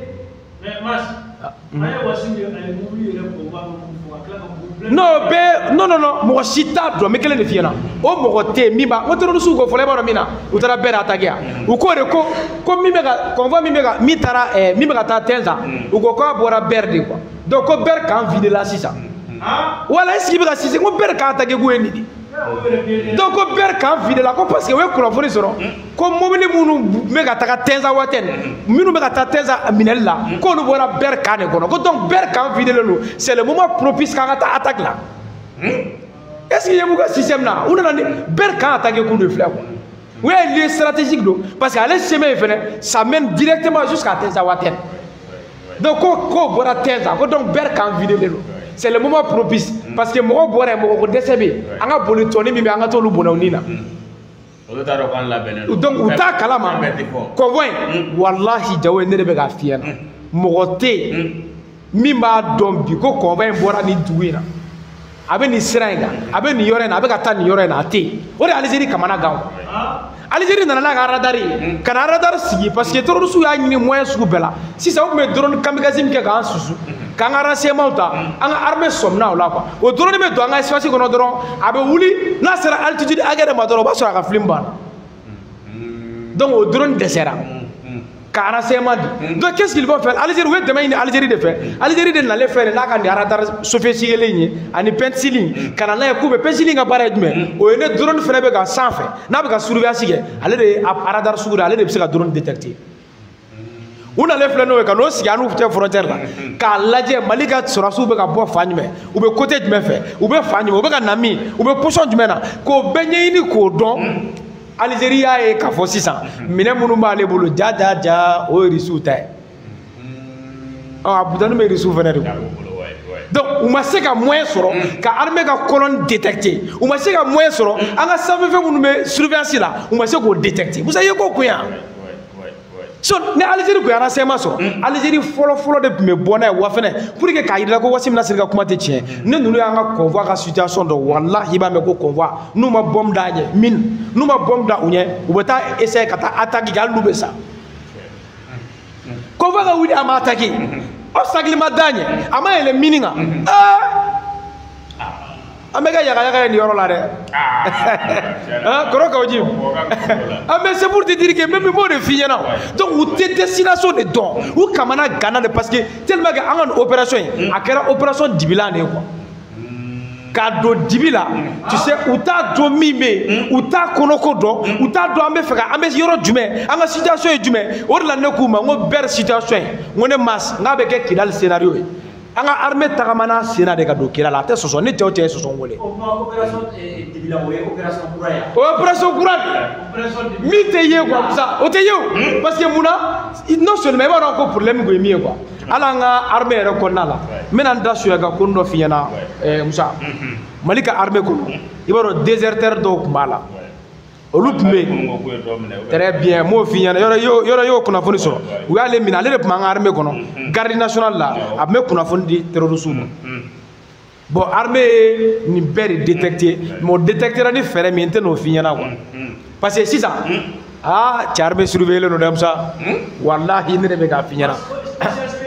non bɛɛ non non non mɔgɔ si t'a dɔn n bɛ kelen de f'i ɲɛna o mɔgɔ tɛ yen min b'a o terroriste ko fɔlɔ i b'a dɔn min na u taara bɛɛ attaquer yan u ko de ko ko min bɛ ka convoi min bɛ ka min taara ɛɛ min bɛ ka taa Tɛnza u ko k'a bɔra Bɛr de quoi donc ko Bɛr camp vide la sisan wala est-ce que i bɛ ka sinsin ko Bɛr camp attaquer ko ye nin de donc ko Bɛr camp vide la ko parce que o ye kunnafoni sɔrɔ ko mobili minnu bɛ ka taga Tɛnza waati minnu bɛ ka taa Tɛnza minɛli la k'olu bɔra Bɛr camp de kɔnɔ ko donc Bɛr camp vide len don c'est le moment propice k'an ka taa attaque la est-ce que i ye mun ka système na u nana ni Bɛr camp attaquer kun de filɛ quoi u y'a lieu stratégique don parce que ale chemin in fɛnɛ ça mène directement jusqu'à Tɛnza waati donc ko k'o bɔra Tɛnza ko donc Bɛr camp vide len don c'est le moment propice parce que mɔgɔ bɔra yen mɔgɔ ko dɛsɛ bɛ yen an ka boli tɔni min bɛ an ka t'olu bɔnɛ u ni na donc u t'a kalama convoi walahi Jawo ne de bɛ k'a f'i ɲɛna mɔgɔ tɛ yen min b'a dɔn bi ko convoi in bɔra nin dugu in na a bɛ nin sira in kan a bɛ nin yɔrɔ in na a bɛ ka taa nin yɔrɔ in na a tɛ yen o de ye Algérie kamana gan Algérie nana n'a ka radar ye ka na radar sigi parce que terroristes y'a ɲini moyen sugu bɛɛ la sisan u tun bɛ drone kamikaze min kɛ k'an susu k'an ka renseignements ta an ka armée sɔmina o la quoi o drone bɛ don an ka espace kɔnɔ dɔrɔn a bɛ wuli n'a sera altitude hakɛ dɔ ma dɔrɔn o b'a sɔrɔ a ka film banna donc o drone dɛsɛra ka renseignement di donc qu'est-ce qu'ils vont faire Algérie u ye dɛmɛ ɲini Algérie de fɛ Algérie de nalen fɛ n'a ka nin radar sophistiqué in ye ani pencil in ka na n'a ye k'u bɛ pencil in ka baara ye jumɛn o ye ne drone fɛnɛ bɛ ka sanfɛ n'a bɛ ka surveillance kɛ ale de ye radar sugu de ale de bɛ se ka drone détecter u nalen filɛ n'o ye ka n'o sigi an n'u cɛ frontière la k'a lajɛ Mali ka sɔrɔdasiw bɛ ka bɔ fan jumɛn u bɛ côté jumɛn fɛ u bɛ fan jumɛn u bɛ ka na min u bɛ position jumɛn na k'o bɛɛ ɲɛɲini k'o dɔn Algérie y'a ye k'a fɔ sisan minɛn minnu b'ale bolo ja ja ja o ye Russiw ta ye ɔ a butani bɛ Russiw fɛnɛ de bolo donc u ma se ka moyen sɔrɔ ka armée ka colonne détecter u ma se ka moyen sɔrɔ an ka sanfɛfɛn minnu bɛ surveillance la u ma se k'o détecter Musa i ye ko kun yan so ni Algérie kun ye renseignement sɔrɔ Algérie fɔlɔ fɔlɔ de tun bɛ bɔ n'a ye wa fɛnɛ pour que k'a yira ko Wassim Nasri ka kuma tɛ tiɲɛ ne ninnu y'an ka convoi ka situation dɔn walahi i b'a mɛn ko convoi n'u ma bombe d'a ɲɛ mine n'u ma bombe da u ɲɛ u bɛ taa essayer ka taa attaque kɛ hali n'u bɛ sa convoi ka wuli a ma attaquer obstacle ma d'a ɲɛ a ma yɛlɛ mine kan an bɛ ka yaga yaga ye nin yɔrɔ la dɛ kɔrɔ kaw ji an bɛ c'est pour te dire que même b'o de f'i ɲɛna donc u tɛ destination de dɔn u kamana ganna de parce que tellement que an ka nin opération in a kɛra opération dibilan de ye quoi k'a don dibi la tu sais u t'a dɔn min bɛ yen u t'a kɔnɔko dɔn u t'a dɔn an bɛ fɛ ka an bɛ yɔrɔ jumɛn an ka situation ye jumɛn o de la ne k'u ma n ko Bɛr situation in n ko ne mas n k'a bɛ kɛ Kidal scénario ye an ka armée tagamana senna de ka don Kidal la a tɛ sɔsɔ ni cɛw cɛ ye sɔsɔ wele o ye opération kura de min tɛ ye quoi ça o tɛ ye o parce que munna non seulement i b'a dɔn ko problème ko ye min ye quoi hali an ka armée yɛrɛ kɔnɔna la n bɛna n da suya ka ko dɔ f'i ɲɛna Musa Mali ka armée kɔnɔ i b'a dɔn déserteur dɔw tun b'a la olu tun bɛ yen très bien n m'o f'i ɲɛna yɔrɔ yɔrɔ y'o kunnafoni sɔrɔ u y'ale minɛ ale de tun b'an ka armée kɔnɔ garde nationale la a tun bɛ kunnafoni di terroristes ma bon armée ye nin bɛɛ de détecté mais o détectera ni fɛɛrɛ min n tɛ n'o f'i ɲɛna quoi parce que sisan aa cɛ armée surveiller len don dɛ Musa walahi ne de bɛ k'a f'i ɲɛna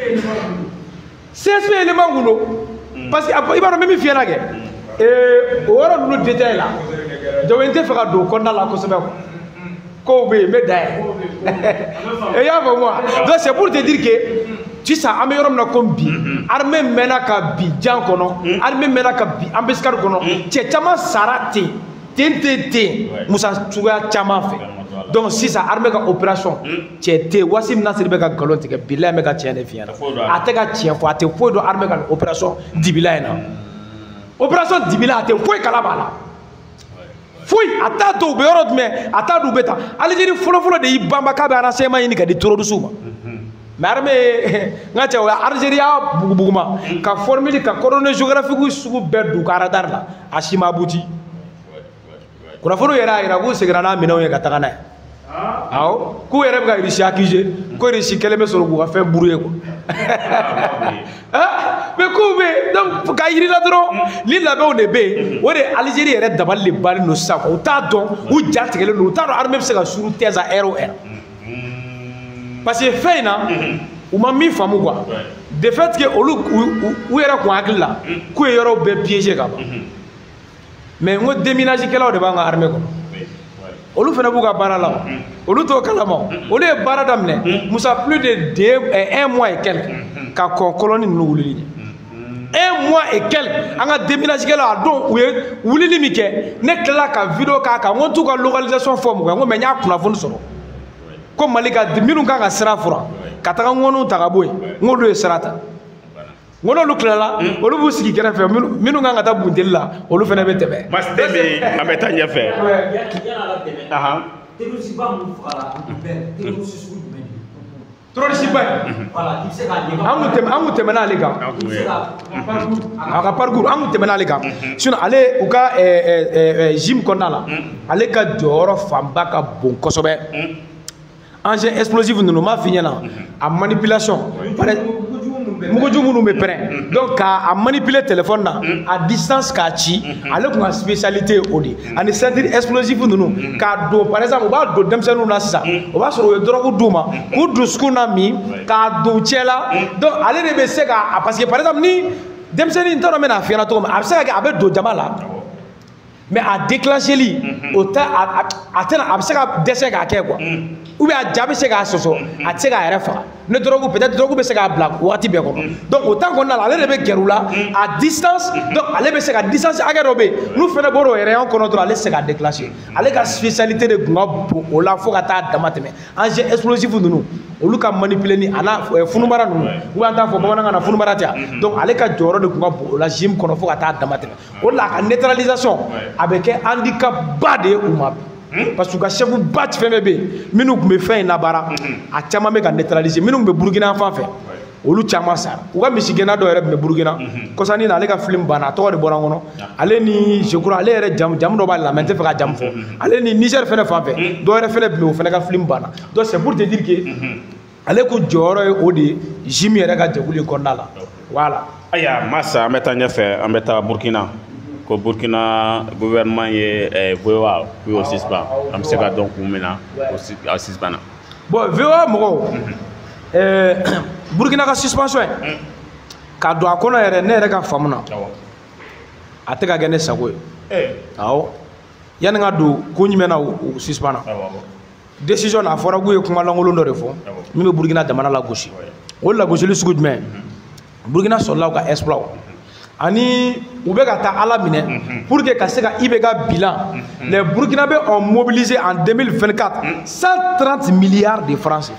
C S P élément ngolo parce que il va même fier nage et ora nous détail là jawente fera do konna la ko sebe ko be me dai et ya va moi donc c'est pour te dire que tu sais ameyorom na kombi armée mena ka bi jan kono armée mena ka bi ambeskar kono che chama sarati tentete musa tuga chama fait donc si ça armée ka opération tete wasim nasir be ka galon tige billahi me ka tiene fiana ateka tien fo ate fo do armée ka opération dibila na opération dibila ate fo kala bala foi ata do be orod me ata do beta alijeri folo folo de ibamba ka be arasema yini ka di toro dusuma mais armée ngacha wa Algérie buguma ka formule ka coordonnée géographique sugu beddu ka radar la ashima buti kuna fono yera ira ko segrana minaw ye ka tagana aw ku yere ga iri shakije ko iri shikele me soro ko fa brouiller ko ah mais ko be donc ka iri la dro li la be on be wore Algérie yere dabal le bari no sa ko ta don u jatigele no ta do armée se ka suru teza zéro zéro parce que fait na ou ma mi famu quoi de fait que olu ou yera ko akilla ku yero be piéger ka ba mais ngo déménager kala de ba nga armée ko olu fena buka bara la olu to kalama olu e bara damne musa plus de deux un mois et quelques ka ko colonie no wulili un mois et quelques anga déménager kala don wulili mi ke ne kala ka vidéo ka ka ngo to ka localisation forme ko ngo me nya kuna fon soro comme malika minu ka ka sira fura ka taga ngono taga boy ngodo e sirata ngono lu klala olu bu sigi kera fe minu minu ka ta bundella olu fena be tebe mas tebe ameta nya fe aha terroriste ba mu fara be terroriste su be terroriste ba voilà il se ga amu tem amu temena le ga aka parcours amu temena le ga sino ale uka eh jim konala ale ka joro famba ka bon kosobe engin explosif nous m'a fini là à manipulation mugo jumu me prend donc à manipuler téléphone là à distance ka ci avec une spécialité odi ani sentir explosif nous ka do par exemple ba do dem senu na ça on va sur drogue duma ku do skuna mi ka do chela donc aller de se ka parce que par exemple ni dem senu ntoro mena fiana to ma abse ka abe do jamala mais à déclencher li autant atteindre abse ka décès ka ke quoi ou bien a jabe se ka soso a se ka yɛrɛ faga ne drogue peut-être drogue be se ka bila waati bɛɛ kɔnɔ donc autant qu'on a ale de bɛ gɛrɛ u la à distance donc ale bɛ se ka distance hakɛ dɔ bɛ yen n'u fɛnɛ bɔra o rayon kɔnɔ dɔrɔn ale se ka déclencher ale ka spécialité de kun ka bon o la fo ka taa dama tɛmɛ engin explosif ninnu olu ka manipuler ni a n'a funubara ninnu ou bien an t'a fɔ bamanankan na funubara tɛ yan donc ale ka jɔyɔrɔ de kun ka bon o la gym kɔnɔ fo ka taa dama tɛmɛ o de la a ka neutralisation a bɛ kɛ handicap ba de ye u ma. Parce que chef bat fɛn bɛ minnu kun bɛ fɛn in labara a caman bɛ ka neutraliser minnu bɛ Burkina fan fɛ olu caman sara u ka misigɛnna dɔ yɛrɛ tun bɛ Burkina kɔsani na ale ka film banna a tɔgɔ de bɔra n kɔnɔ ale ni je crois ale yɛrɛ jamu jamu dɔ b'ale la mais n tɛ fɛ ka jamu fɔ ale ni Niger fɛnɛ fan fɛ dɔ yɛrɛ fɛnɛ tun bɛ o fɛnɛ ka film banna donc c'est pour te dire que ale ko jɔyɔrɔ ye o de ye Jim yɛrɛ ka jɛkulu in kɔnɔna la voilà. Aya masa an bɛ taa ɲɛfɛ an bɛ taa Burkina ko Burkina gouvernement ye V O A ku y'o suspend an bɛ se ka dɔn kun min na o suspend na. bon V O A mɔgɔw ɛɛ Burkina ka suspension ye ka don a kɔnɔ yɛrɛ ne yɛrɛ ka faamu na a tɛ ka kɛ ne sago ye awɔ yanni ka don ko jumɛn na o suspend na décision na a fɔra k'u ye kuma lankolon dɔ de fɔ min bɛ Burkina jamana lagosi o lagosili sugu jumɛn Burkina sɔrɔla u ka exploit ani u bɛ ka taa ala minɛ pour que ka se ka I B K bilan les Burkinabés ont mobilisé en deux mille vingt-quatre cent trente milliards de francs.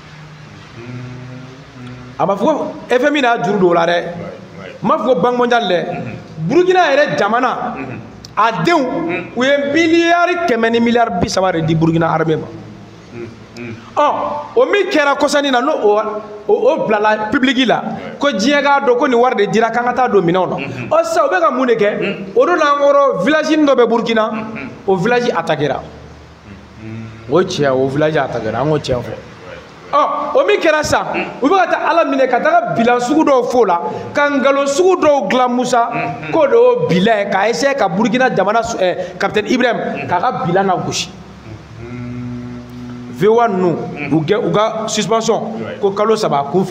a ma fɔ ko F M I n'a juru don o la dɛ n m'a fɔ ko Banque mondiale dɛ Burkina yɛrɛ jamana a denw u ye miliyari kɛmɛ ni miliyari bi saba de di Burkina armée ma. ɔ o min kɛra kɔsani na n'o o bilala public la ko diɲɛ k'a dɔn ko nin wari de dira k'an ka taa don minɛnw na ɔ sisan u bɛ ka mun de kɛ o don n'an kɔrɔ village dɔ bɛ Burkina o village attaquera o tiɲɛ o village attaquera an k'o tiɲɛ fɔ ɔ o min kɛra sisan u bɛ ka taa ala minɛ ka taga bilan sugu dɔw f'o la ka nkalon sugu dɔw dilan Musa k'o de y'o bilan ye k'a essayer ka Burkina jamana ɛɛ capitaine Ibrahim k'a ka bilan lagosi. V O A ninnu u ka suspension ko kalo saba kun filɛ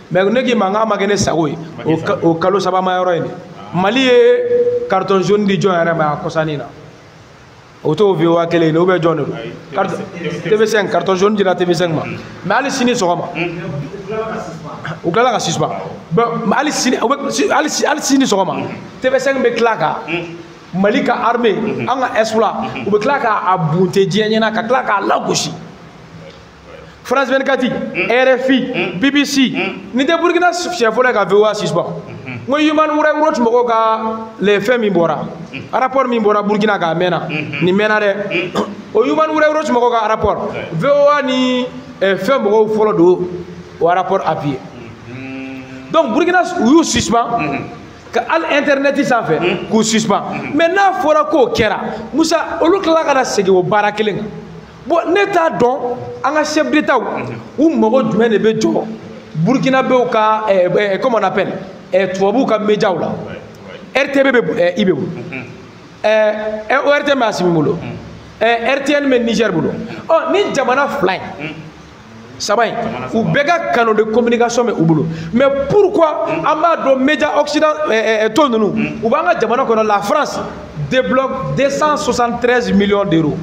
mais ne ki manga ma gene sago ye o kalo saba ma yoro ni Mali ye carton jaune di jon yɛrɛ ma kosani na o to V O A kelen o bɛ jɔn de T V cinq carton jaune dira T V cinq ma mais hali sini sɔgɔma u tilala ka suspend mais hali sini hali sini sɔgɔma T V cinq bɛ tila ka Mali ka armée an ka exploit u bɛ tila k'a bunte diɲɛ ɲɛna ka tila k'a lagosi France vingt-quatre R F I B B C ni tɛ Burkina siɲɛ fɔlɔ ka V O A suspend ngo Human Rights mɔgɔw ka les fɛn min bɔra rapport min bɔra Burkina k'a mɛnna nin mɛnna dɛ o Human Rights mɔgɔw ka rapport V O A ni fɛn mɔgɔw fɔlɔ don o rapport appuyé donc Burkina u y'u suspend ka hali internet sanfɛ k'u suspend mais n'a fɔra k'o kɛra Musa olu tilala ka na segin o baara kelen kan bon ne t'a dɔn an ka chef d'état u mɔgɔ jumɛn de bɛ jɔ Burkinabéw ka comment on appelle tubabuw ka médiaw la R T B bɛ i bɛ bolo O R T M bɛ Asimi bolo R T N bɛ Niger bolo ɔ ni jamana fila in saba in u bɛɛ ka canaux de communication bɛ u bolo mais pourquoi an b'a dɔn média occident tɔn ninnu u b'an ka jamana kɔnɔ la France débloque deux cent soixante-treize millions d'euros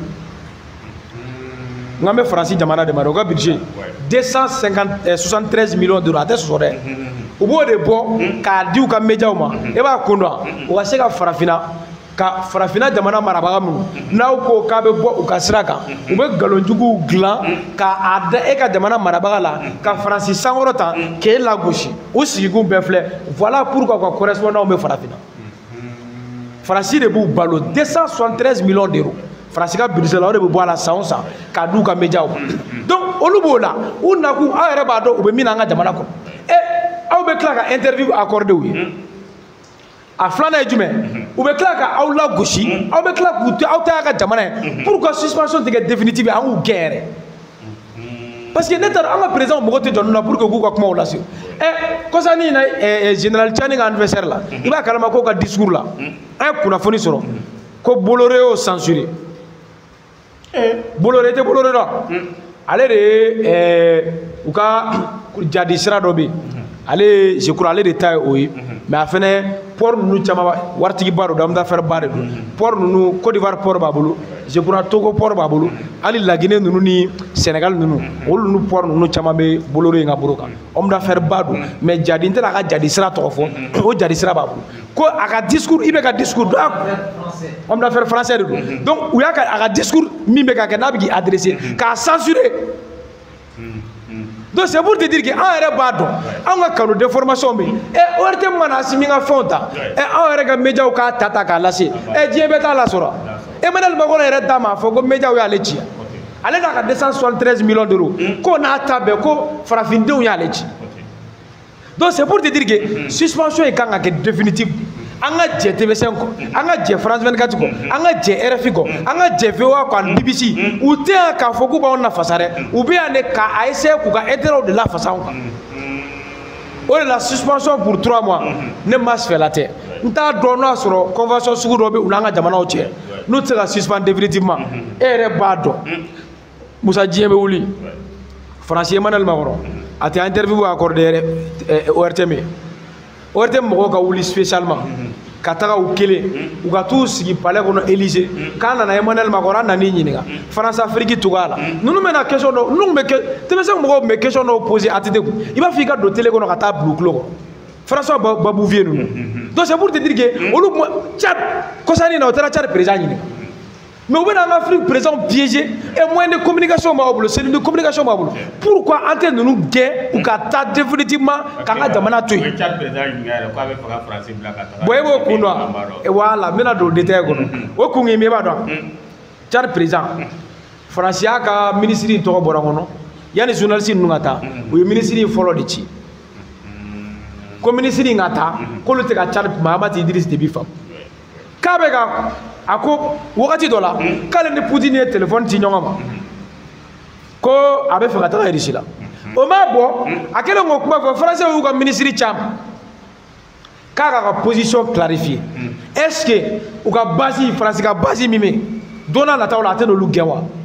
n bɛ Faransi jamana de ma o ka budget deux cent soixante-treize millions d'euros a tɛ sɔrɔ dɛ u b'o de bɔ k'a di u ka médiaw ma e b'a kun dɔn u ka se ka farafinna ka farafinna jamana marabaga minnu n'aw ko k'a bɛ bɔ u ka sira kan u bɛ nkalonjuguw dilan k'a da e ka jamana marabaga la ka Faransi sankɔrɔ ta k'e lagosi u sigikun bɛɛ filɛ voilà pourquoi u ka correspondants bɛ farafinna Faransi de b'u balo deux cent soixante-treize millions d'euros Faransi ka budget la o de bɛ bɔ a la san o san k'a di u ka médiaw ma donc olu b'o la u nakun aw yɛrɛ b'a dɔn u bɛ min na an ka jamana kɔnɔ e aw bɛ tila ka interview accordé u ye a filanan ye jumɛn u bɛ tila ka aw lagosi aw bɛ tila k'u to aw ta y'a ka jamana ye pour que suspension tɛ kɛ définitive an k'u gɛn yɛrɛ parce que ne t'a dɔn an ka président mɔgɔ tɛ jɔ ninnu na pour que k'u ka kumaw lase ɛ kɔsani in na général Tiani ka anniversaire la i b'a kalama k'o ka discours la an ye kunnafoni sɔrɔ ko Bolloré y'o censuré Bolloré tɛ Bolloré dɔn ale de ye u ka jadi sira dɔ bɛ yen ale je crois ale de ta ye o ye mais a fɛnɛ port ninnu caman waritigiba dɔ homme d'affaires ba de don port ninnu Côte d'Ivoire port b'a bolo je crois Togo port b'a bolo hali Laginɛ ninnu ni Sénégal ninnu olu ninnu port ninnu caman bɛ Bolloré in ka bolo kan homme d'affaires ba don mais jadi n tɛna a ka jadi sira tɔgɔ fɔ o jadi sira b'a bolo ko a ka discours i bɛ ka discours dɔn homme d'affaires français de don donc u y'a ka a ka discours min bɛ ka kɛ n'a bɛ k'i adresser k'a censurer. Donc c'est pour te dire que an yɛrɛ b'a dɔn an ka canaux d'information bɛ yen ɛ O R T M mana Asimi ka fɛnw ta ɛ an yɛrɛ ka médiaw k'a ta ta k'a lase ɛ diɲɛ bɛɛ t'a lasɔrɔ Emmanuel Macron yɛrɛ da m'a fɔ ko médiaw y'ale ci ale n'a ka deux cent soixante-treize millions d'euros ko n'a ta bɛɛ ko farafindenw y'ale ci donc c'est pour te dire que suspension in kan ka kɛ définitive an ka jɛ T V cinq kɔ an ka jɛ France vingt-quatre kɔ an ka jɛ R F I kɔ an ka jɛ V O A kɔ ani B B C u tɛ yan k'a fɔ k'u b'anw nafasa dɛ u bɛ yan de k'a essayer k'u ka intérêt de lafasa anw kan o de la suspension pour trois mois ne mas fɛla tɛ n t'a dɔn n'o y'a sɔrɔ convention sugu dɔ bɛ u n'an ka jamanaw cɛ n'u tɛ se ka suspend définitivement e yɛrɛ b'a dɔn Musa diɲɛ bɛ wuli Faransi Emmanuel Macron a tɛ interview accordé O R T M O R T M mɔgɔw ka wuli spécialement ka taga u kelen u ka t'u sigi palais kɔnɔ Élysée k'a nana Emmanuel Macron a nan'i ɲininka France Afrique togoya la ninnu bɛna question dɔ ninnu bɛ T V cinq mɔgɔw tun bɛ question dɔw poser A T T kun i b'a fɔ i ka don télé kɔnɔ ka taa bila u tulo kɔrɔ François Babouvier ninnu donc c'est pour te dire que olu Tchad kɔsani na o taara Tchad président ɲininka mais u bɛna an ka Afrique président piégé et moyen de communication b'aw bolo cellule de communication b'aw bolo pourquoi an tɛ ninnu gɛn u ka taa définitivement k'an ka jamana to yen bon e b'o kun dɔn voilà n bɛna don détail kɔnɔ o kun ye min ye i b'a dɔn Tchad président Faransi y'a ka ministre in tɔgɔ bɔra n kɔnɔ yanni journaliste ninnu ka taa u ye ministre in fɔlɔ de ci ko ministre in ka taa k'olu tɛ ka Tchad Mahamati Idriss Déby faamu k'a bɛ ka a ko wagati dɔ la k'ale ni Poutine ye téléphone ci ɲɔgɔn ma ko a bɛ fɛ ka taga Russie la o m'a bɔ a kɛlen k'o kuma fɔ Français y'u ka ministre caman k'a k'a ka position clarifier est-ce que u ka base Faransi ka base min bɛ yen don n'a nataw la a tɛ n'olu gɛn wa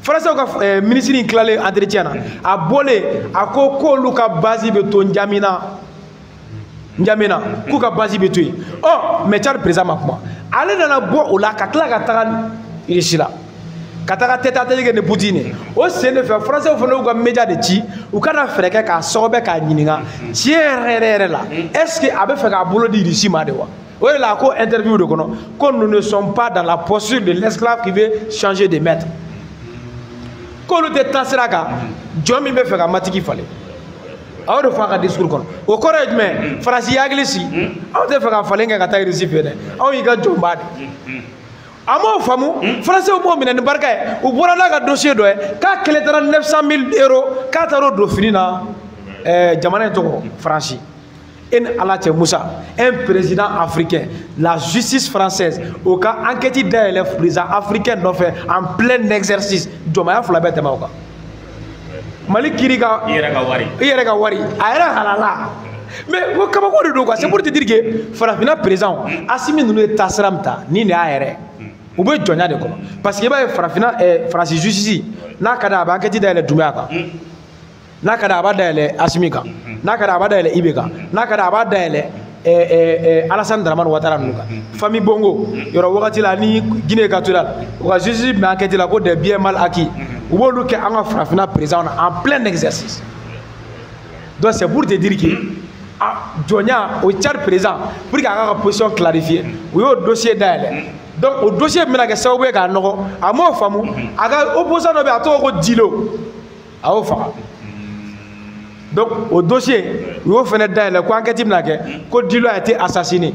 français ka ministre in kilale entretien na a bole a ko k'olu ka base bɛ to N'Djamena N'Djamena k'u ka base bɛ to yen ɔ mais Tchad président ma kuma ale nana bɔ o la ka tila ka taga Russie la ka taga tête à tête kɛ ni Poutine o sen de fɛ français fana y'u ka média de ci u kana fɛɛrɛ kɛ k'a sɔgɔbɛ k'a ɲininka tiɲɛ yɛrɛ yɛrɛ yɛrɛ la est ce que a bɛ fɛ k'a bolo di Russie ma de wa o de la ko interview de kɔnɔ ko nous ne sommes pas dans la posture de l'esclave qui veut changer de maître k'olu tɛ taa sira kan jɔn min bɛ fɛ ka matigi falen aw de fɔ a ka discours kɔnɔ o kɔrɔ ye jumɛn Faransi y'i hakili sigi aw tɛ fɛ ka falen kɛ ka taa Russie fɛ dɛ aw y'i ka jɔnba de a m'o faamu français b'o minɛ ni barika ye u bɔra n'a ka dossier dɔ ye k'a kɛlɛ taara neuf cent mille euros k'a taara o don fini na ɛɛ jamana in tɔgɔ Faransi e ni Ala cɛ Musa un président africain la justice française o ka enquête dayɛlɛ président africain nɔfɛ en plein exercice jɔnmaya fila bɛɛ tɛmɛ o kan Mali kiiri ka i yɛrɛ ka wari i yɛrɛ ka wari a yɛrɛ halala mais ko kabako de don quoi c'est pour te dire que farafinna président Assimi ninnu ye taasira min ta ni de y'a yɛrɛ u bɛ jɔnya de kɔnɔ parce que i b'a ye farafinna ɛɛ Faransi justice n'a ka d'a ye a bɛ enquête dayɛlɛ Dunbiya kan n'a ka d'a ye a b'a dayɛlɛ Assimi kan n'a ka d'a ye a b'a dayɛlɛ Ibe kan n'a ka d'a ye a b'a dayɛlɛ ɛɛ ɛɛ Alassane Dramane Ouattara ninnu kan famille Bongo yɔrɔ wagati la ni Guinée ka to la u ka justice bɛ enquête la ko des biens mal acquis u b'olu kɛ an ka farafinna président na en plein exercice donc c'est pour te dire que ah jɔnya o Tchad président pour que a ka position clarifier u y'o dossier dayɛlɛ donc o dossier bɛna kɛ sababu ye k'a nɔgɔ a m'o faamu a ka opposant dɔ bɛ yen a tɔgɔ ko Dilo a y'o faga donc o dossier u y'o fana dayɛlɛ ko enquête bɛna kɛ ko Dilo a été assassiné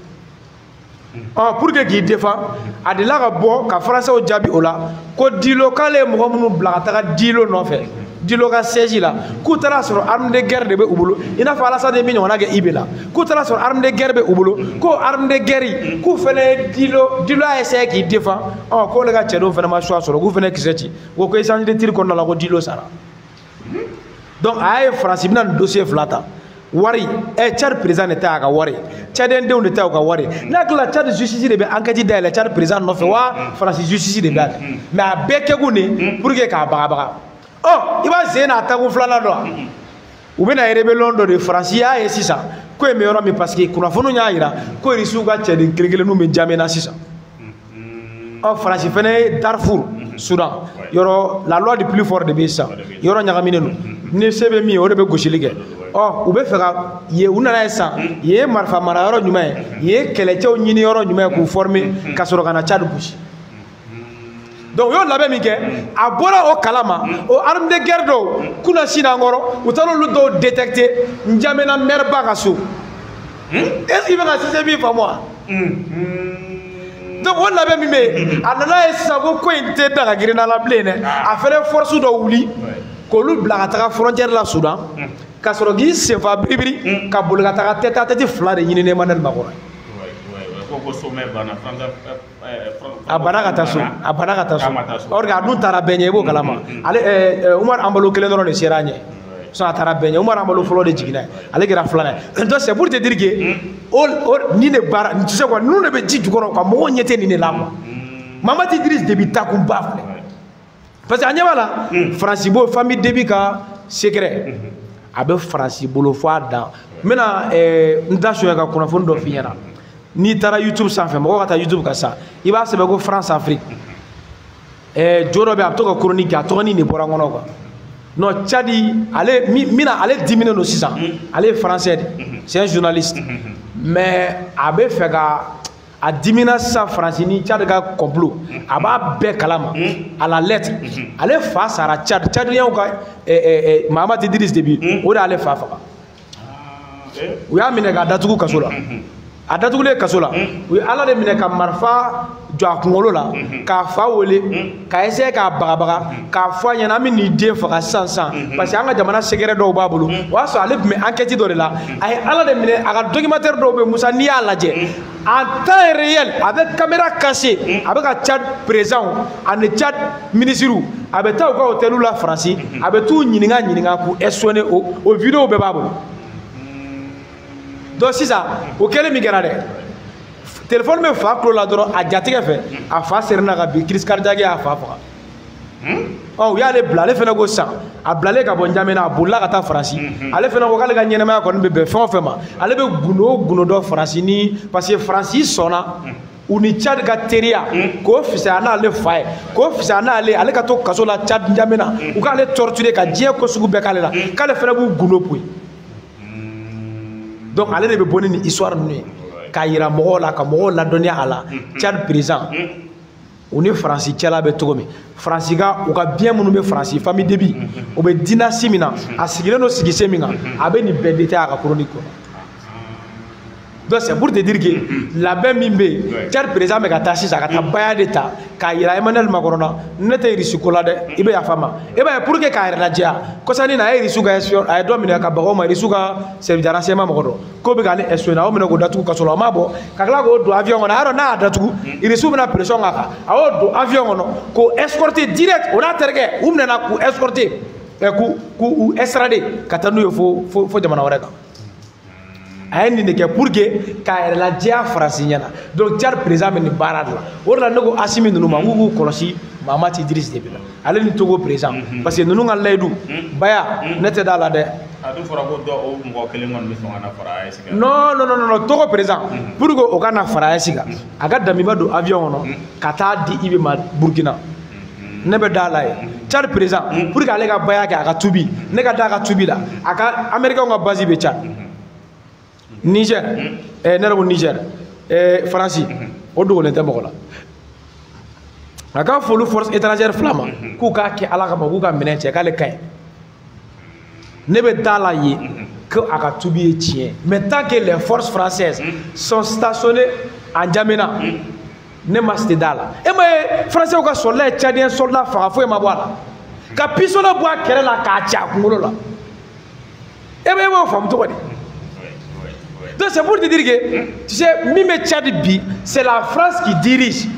ɔ pour que k'i défend a delila ka bɔ ka français jaabi o la ko Dilo k'ale ye mɔgɔ minnu bila ka taga Dilo nɔfɛ Dilo ka siège la k'u taara sɔrɔ arme de guerre de bɛ u bolo i n'a fɔ Alassane ye min ɲɔgɔnna kɛ Ibe la k'u taara sɔrɔ arme de guerre bɛ u bolo ko arme de guerre k'u fana ye Dilo Dilo a essayé k'i défend ɔ k'olu ka cɛdenw fana ma choix sɔrɔ k'u fana kisɛ ci ko ko échange de tir kɔnɔna la ko Dilo sara donc a ye Faransi bɛna nin dossier fila ta wari ɛ Tchad président de ta y'a ka wari Tchadien de ta y'u ka wari n'a tilala Tchad justice de bɛ enquête dayɛlɛ Tchad président nɔfɛ wa Faransi justice de bɛ a kɛ mais a bɛɛ kɛkun de pour que k'a bagabaga ɔ i b'a sen n'a takun filanan dɔ wa u bɛna rébellion dɔ de Faransi y'a ye sisan ko in bɛ yɔrɔ min parce que kunnafoniw y'a jira ko Rusiw ka cɛden kelen kelenninw bɛ N'Djamena sisan ɔ Faransi fana ye Darfour Soudan yɔrɔ la loi du plus fort de bɛ yen sisan yɔrɔ ɲagaminen don ni se bɛ min ye o de bɛ gosili kɛ ɔ u bɛ fɛ ka ye u nana ye sisan yen ye marifa mara yɔrɔ ɲuman ye yen ye kɛlɛcɛw ɲini yɔrɔ ɲuman ye k'u former ka sɔrɔ ka na Tchad gosi donc u y'o labɛn min kɛ a bɔra o kalama o arme de guerre dɔw kunna Sina kɔrɔ u taara olu dɔw détecter N'Djamena maire ba ka so est ce que i bɛ ka Cissé min faamu wa donc o labɛn min bɛ yen a nana ye sisan ko ko in tɛ daga girinna la bilen dɛ a fɛnɛ force dɔ wuli k'olu bila ka taga frontière la Soudan ka sɔrɔ k'i senfa biribiri ka boli ka taga tête à tête fila de ɲini Emmanuel Macron a banna ka taa so a banna ka taa so or que a dun taara bɛɛ ɲɛ i b'o kalama ale Umar Ambalo kelen dɔrɔn de sera a ɲɛ sinon a taara bɛɛ ɲɛ Umar Ambalo fɔlɔ de jiginna ye ale kɛra filanan ye donc c'est pour te dire que o nin de baara tu sais quoi ninnu de bɛ ji jukɔrɔ ka mɔgɔw ɲɛ tɛ nin de la quoi Mamadi Idriss Déby takunba filɛ parce que a ɲɛ b'a la Faransi b'o famille Déby ka secret a bɛ Faransi bolo fo a dan n bɛna n da sonya ka kunnafoni dɔ f'i ɲɛna n'i taara YouTube sanfɛ mɔgɔw ka taa YouTube kan sisan i b'a sɛbɛn ko France Afrique ɛɛ jo dɔ bɛ yen a bɛ to ka chronique kɛ a tɔgɔnin de bɔra n kɔnɔ quoi non Tchadi ale min na ale diminen don sisan ale ye français de c'est un journaliste mais a bɛ fɛ ka a dimina sisan Faransi ni Tchad ka complot a b'a bɛɛ kalama à la lettre ale fa sara Tchad Tchadiens ka ɛɛ Mamadi Idriss Déby o de y'ale fa faga u y'a minɛ k'a datugu kaso la a datugulen kaso la u ye Ala de minɛ ka marifa jɔ a kunkolo la k'a fa wele k'a essayer k'a bagabaga k'a fɔ a ɲɛna an bɛ nin den faga sisan sisan parce que an ka jamana secret dɔw b'a bolo o y'a sɔrɔ ale tun bɛ enquête dɔ de la a ye Ala de minɛ a ka documentaire dɔw bɛ yen Musa n'i y'a lajɛ en temps réel avec caméra cachée a bɛ ka Tchad président ani Tchad ministres a bɛ taa u ka hôtel la Faransi a bɛ t'u ɲininka ɲininka k'u espionner o o vidéo bɛɛ b'a bolo. Donc sisan o kɛlen min kɛra dɛ téléphone bɛ fa kulo la dɔrɔn a jatigɛ fɛ a fa serenna ka bin crise cardiaque y'a fa faga ɔ u y'ale bila ale fana ko san a bilalen ka bɔ Njamena a bolila ka taa Faransi ale fana ko k'ale ka ɲɛnamaya kɔni bɛ bɛn fɛn o fɛn ma ale bɛ gundo o gundo dɔ Faransi ni parce que Faransi sɔnna u ni Tchad ka teriya k'o fisaya n'ale fa ye k'o fisaya n'ale ale ka to kaso la Tchad Njamena u k'ale torturer ka diɲɛ ko sugu bɛɛ k'ale la k'ale fana b'u gundo poyi donc ale de bɛ bɔ ni histoire ninnu ye k'a yira mɔgɔw la ka mɔgɔw ladɔnniya a la Tchad président u ni Faransi cɛla bɛ cogo min Faransi ka u ka bien minnu bɛ Faransi famille Déby u bɛ dynastie min na a sigilen don sigisen min kan a bɛ nin bɛɛ détaillé a ka chronique kɔnɔ donc c'est pour te dire que labɛn min bɛ yen Tchad président bɛ ka taa sisan ka taa baya de ta k'a yira Emmanuel Macron na ne tɛ irisi ko la dɛ i bɛ yafa n ma e b'a ye pour que k'a yɛrɛ lajɛya kɔsani na a ye irisiw ka espion a ye dɔ minɛ ka baga o ma irisiw ka service de renseignement mɔgɔ dɔ k'o bɛ k'ale espionner a y'o minɛ k'o datugu kaso la o ma bɔ ka tila k'o don avion kɔnɔ a y'a dɔn n'a y'a datugu irisiw bɛna pression k'a kan a y'o don avion kɔnɔ k'o escorter direct o n'a terikɛ u minɛna k'u escorter k'u k'u extrader ka taa n'u ye fo fo fo jamana wɛrɛ kan. A ye nin de kɛ pour que k'a yɛrɛ lajɛya Faransi ɲɛna donc Tchad président bɛ nin baara de la o de la ne ko Assimi ninnu ma n k'u k'u kɔlɔsi Mahamat Idriss Déby la ale ni Togo président parce que ninnu ka layidu baya ne tɛ d'a la dɛ. a dun fɔra ko dɔ o mɔgɔ kelen kɔni bɛ sɔn ka na fara A E S kan. non non non non Togo président pour que o ka na fara A E S kan a ka damiba don avion kɔnɔ ka taa di I B ma Burkina ne bɛ d'a la ye Tchad président pour que ale ka baya kɛ a ka tubi ne ka d'a ka tubi la a ka américain ka base bɛ Tchad. Niger eh, ne yɛrɛ ko Niger eh, Faransi o dogolen tɛ mɔgɔ la a ka foli force étrangère fila ma k'u k'a kɛ Ala kama k'u ka minɛn cɛ k'ale ka ɲi ne bɛ d'a la ye ko a ka tubi ye tiɲɛ mais tant que les forces françaises sont stationnées à N'Djamena ne ma se d'a la e ma ye français ka soldat ye tchadien soldat faga foyi ma bɔ a la ka pistolet bɔ a kɛrɛ la k'a ci a kunkolo la e ma e m'o faamu cogo di. Donc c'est pour te dire que, tu sais, même Tchad bi, c'est la France qui dirige.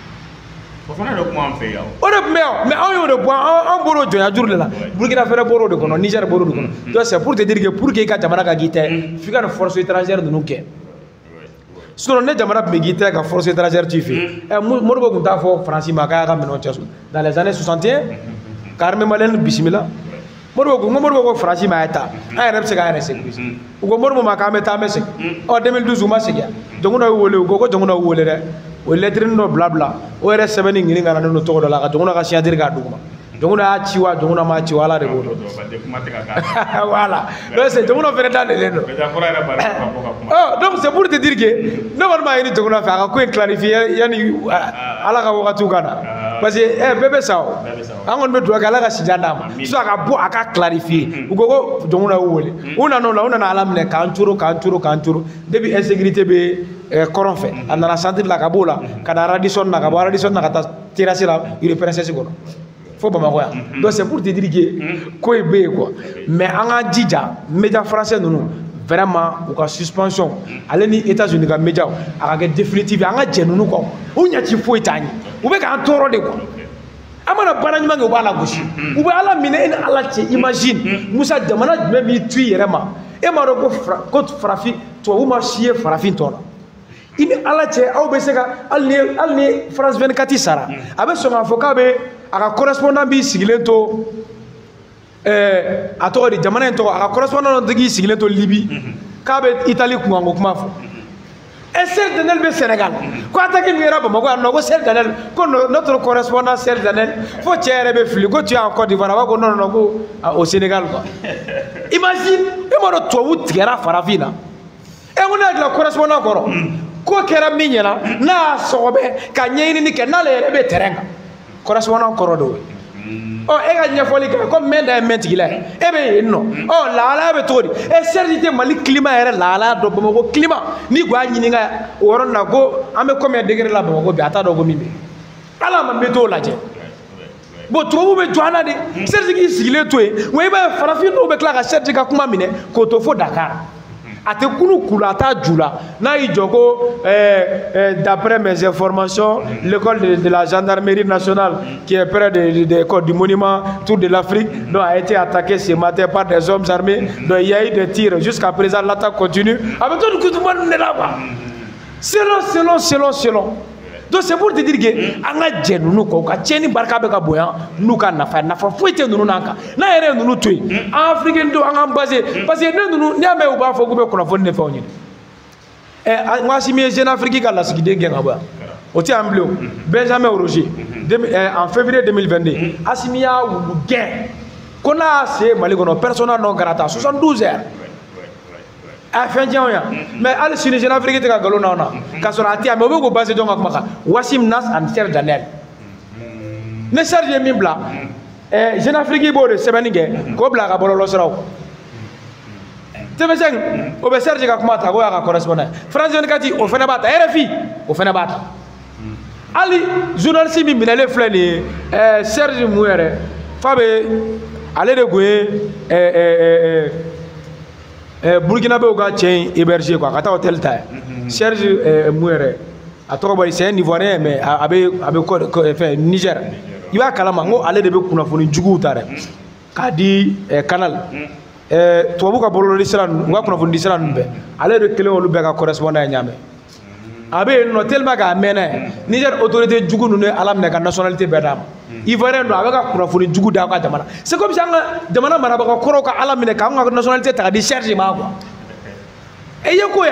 O fana de kuma an fɛ yan. O de tun bɛ yan mais anw y'o de bɔ an bɔra o jɔnya juru de la Burkina fana bɔra o de kɔnɔ Niger bɔra o de kɔnɔ donc c'est pour te dire que pour que i ka jamana ka k'i ta ye f'i ka nin force étrangère ninnu kɛ sinon ne jamana tun bɛ k'i ta ye ka force étrangère t'i fɛ ɛ Modibo tun t'a fɔ Faransi ma k'a y'a ka minɛnw cɛ so dans les années soixante et un ka armée malienne bisimila Modibo ko n ko Modibo ko Faransi ma a ye ta an yɛrɛ bɛ se k'an yɛrɛ sécuriser u ko Modibo ma k'an bɛ taa an bɛ segin ɔ deux mille douze u ma segin jɔnkun dɔ y'u wele u ko ko jɔnkun dɔ y'u wele dɛ o ye lettre dɔ bila bila o yɛrɛ sɛbɛnni ɲini ka na ne tɔgɔ dɔ la ka jɔnkun dɔ ka signature k'a duguma jɔnkun dɔ y'a ci wa jɔnkun dɔ m'a ci wa Ala de b'o dɔn voilà donc c'est jɔnkun dɔ fɛnɛ dalen don ɔ donc c'est pour te dire que ne kɔni b'a ɲini jɔnkun dɔ fɛ a ka ko in clarifier yanni Ala ka wagatiw ka na parce que ɛ bɛɛ bɛ sa o an kɔni bɛ dugawu kɛ Ala ka sijan d'a ma soit a ka bɔ a ka clarifier u ko ko jɔnkun dɔ y'u wele u nana o la u nana Ala minɛ k'an coro k'an coro k'an coro depuis insécurité bɛ kɔrɔn fɛ a nana centre la ka b'o la ka na Radisson na ka bɔ Radisson na ka taa terrasse la Uri Princesse kɔnɔ fo Bamakɔ yan donc c'est pour te dire que ko in bɛ yen quoi mais an ka jija média français ninnu vraiment u ka suspension ale ni États-Unis ka média a ka kɛ définitive an ka jɛ ninnu kɔ u ɲɛci foyi t'an ye u bɛ k'an tɔɔrɔ de quoi an mana baara ɲuman kɛ u b'a la gosi u bɛ Ala minɛ e ni Ala cɛ imagine Musa jamana jumɛn b'i to i yɛrɛ ma e m'a dɔn ko fara ko farafin tubabu ma si ye farafin tɔ la i ni Ala cɛ aw bɛ se ka hali ni hali ni France vingt-quatre sara a bɛ sɔn k'a fɔ k'a bɛ a ka correspondant b'i sigilen to ɛɛ a tɔgɔ di jamana in tɔgɔ a ka correspondant dɔ tigi sigilen to Libi k'a bɛ Italie kunkanko kuma fɔ et Serge Daniel bɛ Sénégal ko attaque min kɛra Bamakɔ yan nɔ ko Serge Daniel ko notre correspondant Serge Daniel fo cɛ yɛrɛ bɛ fili ko tu es en Côte d'Ivoire a b'a ko non non ko au Sénégal quoi imagine e m'a dɔn tubabu tigɛra farafin na e ko ne hakili correspondant kɔrɔ ko kɛra min ɲɛna n'a y'a sɔgɔbɛ ka ɲɛɲinini kɛ n'ale yɛrɛ bɛ terrain kan correspondant kɔrɔ de y'o ye ɔ e ka ɲɛfɔli kɛ ko mɛn da ye mɛn tigi la ye e bɛ yen nɔ ɔ lahalaya bɛ cogo di e Serge tɛ Mali climat yɛrɛ lahalaya dɔn Bamakɔ climat n'i ko a ɲininka o yɔrɔ na ko an bɛ combien degré la Bamakɔ bi a t'a dɔn ko min bɛ yen ala ma bɛ t'o lajɛ bon tubabu bɛ jɔ an na de Serge k'i sigilen to yen wa i b'a ye farafin dɔw bɛ tila ka Serge ka kuma minɛ k'o to fo Dakar a tɛ kunu kulu a t'a ju la n'a y'i jɔ ko d'après mes informations l'école de, de la gendarmerie nationale qui est près de, de, de, du monument Tour de l'Afrique donc a été attaqué ce matin par des hommes armés donc il y a eu des tirs jusqu'à présent l'attaque continue avec tout le coup de monde là quoi selon selon selon selon donc c'est pour te dire que an ka jɛ ninnu kɔ ka tiɲɛni barika bɛ ka bonya n'u ka nafa nafa foyi tɛ ninnu n'an kan n'a yɛrɛ ye ninnu to yen an africain denw an k'an basé parce que ne ninnu n'i y'a mɛn u b'a fɔ k'u bɛ kunnafoni de fɛ aw ɲini ɛ n ko Asimi ye Jeune Afrique ka lasigiden gɛn ka bɔ yan o tɛ yan bilen o Benjamin Roger en février deux mille vingt-deux Asimi y'a wulu gɛn ko n'a y'a se Mali kɔnɔ persona non grata soixante-douze heures a fɛn diɲɛ yan mais hali sini Jeune Afrique tɛ ka nkalon na na k'a sɔrɔ a tɛ yan mais u bɛ k'o basé jɔn ka kuma kan Wassim Nas ani Serge Daniel ne Serge ye min bila ɛ Jeune Afrique b'o de sɛbɛnni kɛ k'o bila a ka bɔlɔlɔsiraw T V cinq o bɛ Serge ka kuma ta k'o y'a ka correspondant France vingt-quatre o fana b'a ta R F I o fana b'a ta hali journaliste min minɛlen filɛ nin ye ɛ Serge mun yɛrɛ f'a bɛ ale de tun ye ɛ ɛ ɛ burkinabéw ka cɛ in héberger quoi ka taa hôtel ta ye Serge mun yɛrɛ a tɔgɔ bɔ c'est un Ivoirien mais a bɛ a bɛ fɛn Niger i b'a kalama n ko ale de bɛ kunnafoni juguw ta dɛ k'a di canal tubabu ka bɔlɔlɔ sira ninnu u ka kunnafoni di sira ninnu bɛɛ ale de kelen olu bɛɛ ka correspondant ye ɲaamɛ a bɛ yen nɔ tellement k'a mɛnna Niger autorité jugu ninnu ye ala minɛ ka nationalité bɛɛ d'a ma Ivoirien don a bɛ ka kunnafoni jugu d'a ka jamana c'est comme si an ka jamana marabaga kɔrɔw ka ala minɛ k'an ka nationalité ta ka di Serge ma quoi e ye ko ya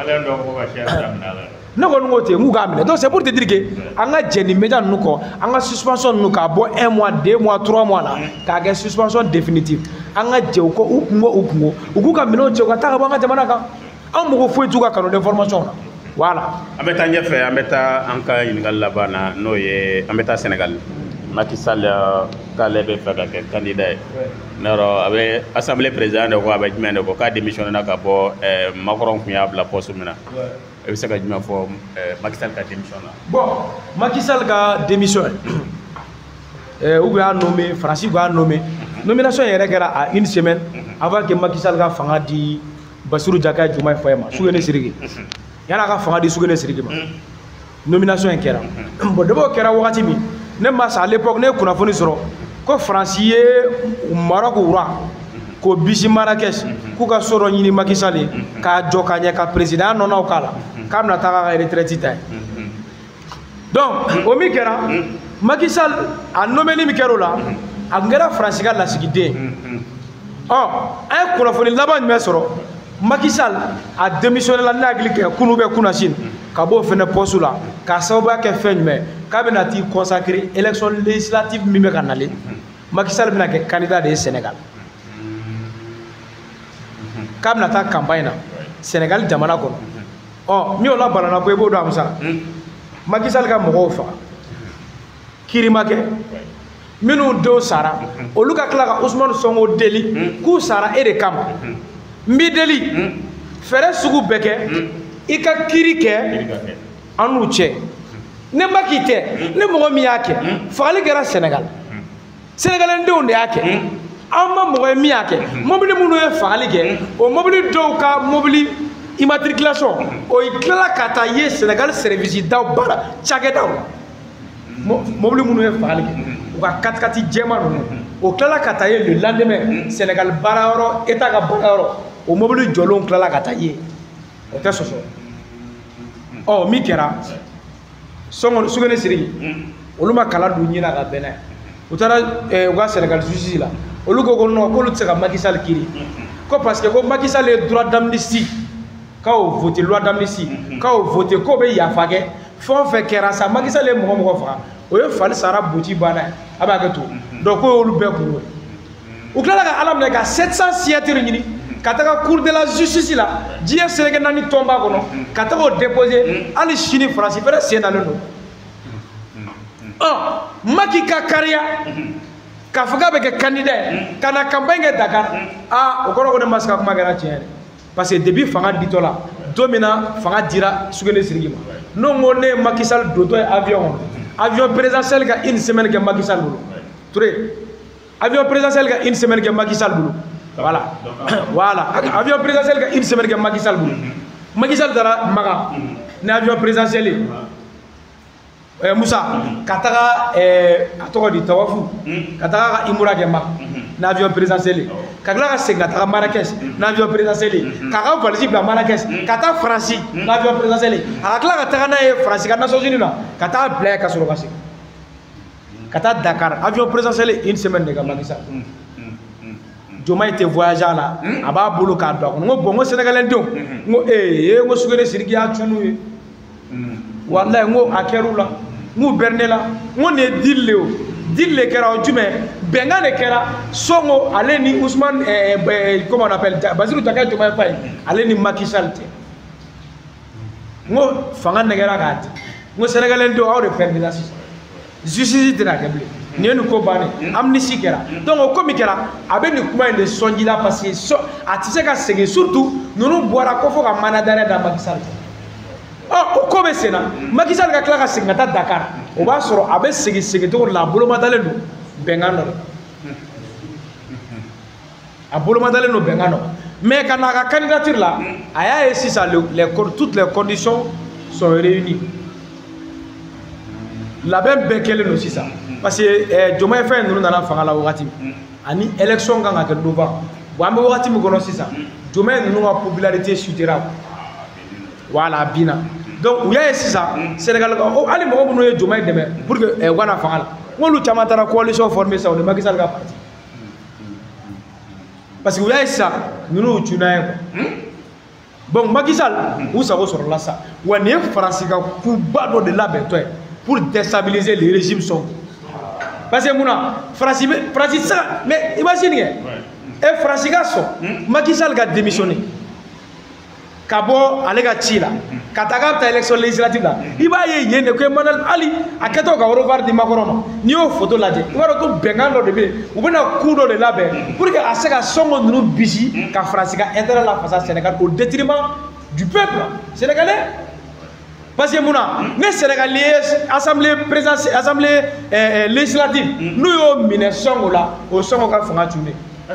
ne kɔni ko ten n k'u k'a minɛ donc c'est pour te dire que an ka jɛ nin média ninnu kɔ an ka suspension ninnu k'a bɔ un mois deux mois trois mois la k'a kɛ suspension définitive an ka jɛ u kɔ u kungo u kungo u k'u ka minɛnw cɛ u ka taa ka bɔ an ka jamana kan an mɔgɔ foyi t'u ka kanu d'information na voilà. an bɛ taa ɲɛfɛ an bɛ taa an ka ɲininkali laban na n'o ye an bɛ taa Sénégal Macky Sall k'ale bɛ fɛ ka kɛ candidat ye ne yɔrɔ a bɛ assemblée président de ko a bɛ jumɛn de ko k'a démissionné na ka bɔ Macron tun y'a bila poste min na i bɛ se ka jumɛn fɔ Macky Sall ka démission na. bon Macky Sall ka démission ou bien a nommé Francis ko a nommé nomination yɛrɛ kɛra à une semaine avant que Macky Sall ka fanga di Bassirou Diomaye Faye ma Sugunɛ Siriki yan'a ka fanga di Sugunɛ Siriki ma nomination in kɛra bon d'abord kɛra wagati min ne ma sa à l'époque ne ye kunnafoni sɔrɔ ko Faransi ye Maroc roi ko bisi Marrakech k'u ka so dɔ ɲini Macky Sall ye k'a jɔ ka ɲɛ ka président nɔnɔw k'a la k'a bɛna taa ka retraite ta ye donc o min kɛra Macky Sall a nommeli min kɛra o la a tun kɛra Faransi ka lasigiden ɔ an ye kunnafoni laban jumɛn sɔrɔ Macky Sall a démissionné la ne hakili kɛ kunu bɛ kunna sini ka bɔ o fɛnɛ poste la k'a sababuya kɛ fɛn jumɛn k'a bɛna t'i consacrer élection législative min bɛ ka nalen Macky Sall bɛna kɛ candidat de ye Sénégal k'a bɛna taa campagne na Sénégal jamana kɔnɔ ɔ min y'o la balana ko i b'o dɔn Amusa Macky Sall ka mɔgɔw faga kiiri ma kɛ minnu denw sara olu ka tila ka Ousmane Sonko deli k'u sara e de kama n b'i deli fɛɛrɛ sugu bɛɛ kɛ i ka kiiri kɛ an n'u cɛ ne ma k'i tɛ ne mɔgɔ min y'a kɛ fagali kɛra Sénégal Sénégalɛndenw de y'a kɛ an ma mɔgɔ ye min y'a kɛ mobili minnu ye fagali kɛ o mobili dɔw ka mobili immatriculation o tilala ka taa ye Sénégal service daw baara cakɛdaw mobili minnu ye fagali kɛ u ka katikati jɛman ninnu o tilala ka taa ye le lendemain Sénégal baara yɔrɔ état ka baara yɔrɔ o mobili jɔlenw tilala ka taa ye o tɛ sɔsɔ ɔ min kɛra sɔngɔ Sugunɛ Siriki olu ma kala don ɲina ka bɛn n'a ye u taara u ka Sénégal justice la olu ko ko non k'olu tɛ se ka Macky Sall kiiri ko parce que ko Macky Sall ye droit d'amnistie k'o voté loi d'amnistie k'o voté k'o bɛ yafa kɛ fɛn o fɛn kɛra sa Macky Sall ye mɔgɔ mɔgɔ faga o ye fali sara boci banna ye a b'a kɛ to donc ko y'olu bɛɛ kun ye u tilala ka ala minɛ ka sept cent signatures ɲini ka taga cour de la justice la diɲɛ seleke naani tɔn b'a kɔnɔ ka taga o déposer hali sini Faransi fɛnɛ sen dalen don ɔ Macky ka kariya k'a fɔ k'a bɛ kɛ candidat ye ka na campagne kɛ Dakar aa o kɔrɔ ko ne ma se ka kuma kɛra tiɲɛ yɛrɛ parce que depuis fanga ditɔ la don min na fanga dira Sugunɛ Siriki ma n'o ko ne ye Macky Sall dontɔ ye avion kɔnɔ avion présidentiel ka une semaine kɛ Macky Sall bolo Touré avion présidentiel ka une semaine kɛ Macky Sall bolo voilà voilà avion présidentiel ka une semaine kɛ Macky Sall bolo Macky Sall taara Maga ni avion présidentiel ye Musa ka taga a tɔgɔ di Tawafu ka taga ka Imura kɛ Maga n'avion présidentiel ka kila ka segin ka taga Marrakech n'avion présidentiel ka ka valise bila Marrakech ka taa France n'avion présidentiel a ka kila ka taga n'a ye France ka Nations Unies na ka taa bila ka sɔrɔ ka segin ka taa Dakar avion présidentiel une semaine de ka Macky Sall Diomaye tɛ voyager a la a b'a bolo k'a don a kɔnɔ n ko bon n ko Sénégalais denw n ko ee n ko Sukore Sidiki y'a cunu ye wallahi n ko a kɛra u la n ko berne la n ko nin ye deal le o deal le kɛra o jumɛn bɛnkan de kɛra Sonko ale ni Ousmane comment on appelle Bassirou Diomaye Faye ale ni Macky Sall tɛ n ko fanga nɛgɛra k'a di n ko Sénégalais denw aw de perdre la sisan justice tɛna kɛ bilen nin ye nin ko bannen amnistie kɛra donc o ko min kɛra a bɛ nin kuma in de sɔnji la parce que so a tɛ se ka segin surtout ninnu bɔra ko fo ka mandat d'arrêt da Macky Sall ɔ o ko bɛ sen na Macky Sall ka tila ka segin ka taa Dakar o b'a sɔrɔ a bɛ segin segin cogo la a bolomadalen don bɛnkan dɔ a bolomadalen don bɛnkan dɔ mais ka na a ka candidature la a y'a ye sisan les toutes les conditions sont réunies labɛn bɛɛ kɛlen don sisan parce que Diomaye Faye ninnu nana fanga la wagati min ani élection kan ka kɛ novembre bon an bɛ wagati min kɔnɔ sisan Diomaye ninnu ka popularité chutera voilà bina donc u y'a ye sisan Sénégal hali mɔgɔ minnu ye Diomaye dɛmɛ pour que u kana fanga la n k'olu caman taara coalition former sisan o ni Macky Sall ka parti parce que u y'a ye sisan ninnu y'u cunna ye quoi bon Macky Sall u sago sɔrɔla sa wa nin ye Faransi ka kuba dɔ de labɛntɔ ye pour déstabiliser le régime Sonko parce que muna Faransi Faransi sa mais imagine que e Faransi ka sɔn Macky Sall ka démissionner ka bɔ ale ka ci la ka taa k'a bɛ taa élection législative la i b'a ye yen de ko Emmanuel hali a kɛtɔ ka au revoir di Macron ma n'i y'o photo lajɛ i b'a dɔn ko bɛnkan dɔ de bɛ yen u bɛna coup dɔ de labɛn pour que a se ka Sonko ninnu bisi ka Faransi ka intérêt lafasa Sénégal au détriment du peuple sénégalais. Parce que muna ne Sénégalais assemblée présidentielle assemblée législative nous y'o minɛ Sonko la o Sonko ka fanga cunne.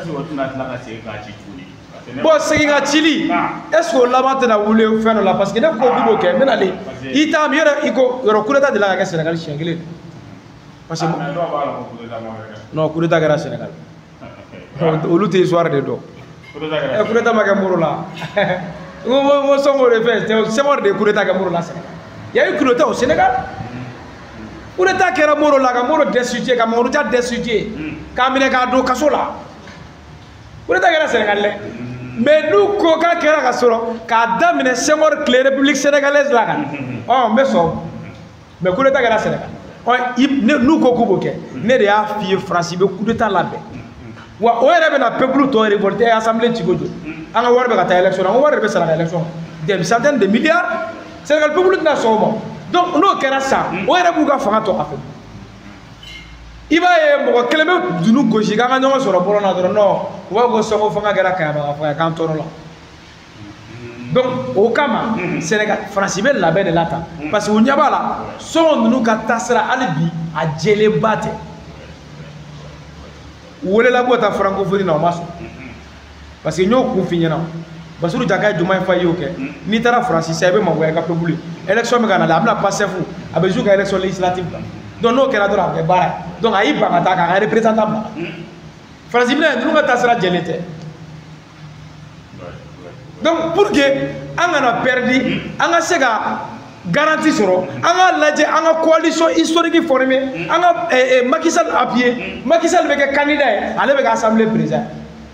Bon segin ka cili est ce que o laban tɛna wuli fɛn dɔ la parce que ne ko k'u b'o kɛ n bɛna le i t'a mi yɛrɛ i ko yɔrɔ coup d'état de la ka kɛ Sénégal siɲɛ kelen parce que non coup d'état kɛra Sénégal olu tɛ histoire de dɔn ɛ coup d'état ma kɛ Moro la n ko Sonko de fɛ Senghor de ye coup d'état kɛ Moro la Sénégal il y a eu coup d'état au Sénégal coup d'état kɛra Moro la ka Moro destitué ka Mamadu Dia destitué k'a minɛ k'a don kaso la coup d'état kɛra Sénégal dɛ mais n'u ko k'a kɛra ka sɔrɔ k'a daminɛ Senghor tile République sénégalaise la kan ɔ n bɛ sɔn mais coup d'état kɛra Sénégal ɔ n'u ko k'u b'o kɛ ne de y'a f'i ye Faransi bɛ coup d'état labɛn wa o yɛrɛ bɛna peuple tɔ révolté assemblée ci ko jɔ an ka wari bɛ ka taa élection na an ka wari de bɛ sara ka élection des centaines de milliards Sénégal peuple tɛna sɔn o ma donc n'o kɛra sisan o yɛrɛ b'u ka fanga tɔ a fɛ i b'a ye mɔgɔ kelen bɛ dunu gosi k'an ka ɲɔgɔn sɔrɔ bɔlɔn na dɔrɔn non u b'a fɔ ko Sonko fanga kɛra Kayabaga fanga k'an tɔɔrɔ la donc o kama Sénégal Faransi bɛ labɛn de la tan parce que u ɲɛ b'a la Sonko ninnu ka taasira hali bi a jɛlenba tɛ u welela k'o ta francophonie na o ma sɔn parce que n y'o kun f'i ɲɛna Bassirou Diomaye Faye y'o kɛ n'i taara Faransi sisan i bɛ magoya i ka peuple élection bɛ ka na a bɛna passer fu a bɛ jouer ka élection législative la donc n'o kɛra dɔrɔn a bɛ kɛ baara ye donc a y'i ban ka taa k'a ka représentant bila Faransi bɛna ninnu ka taasira jɛlen tɛ donc pour que an kana perdu an ka se ka garantie sɔrɔ an ka lajɛ an ka coalition historique former an ka Macky Sall appuyer Macky Sall bɛ kɛ candidat ye ale bɛ kɛ assemblée président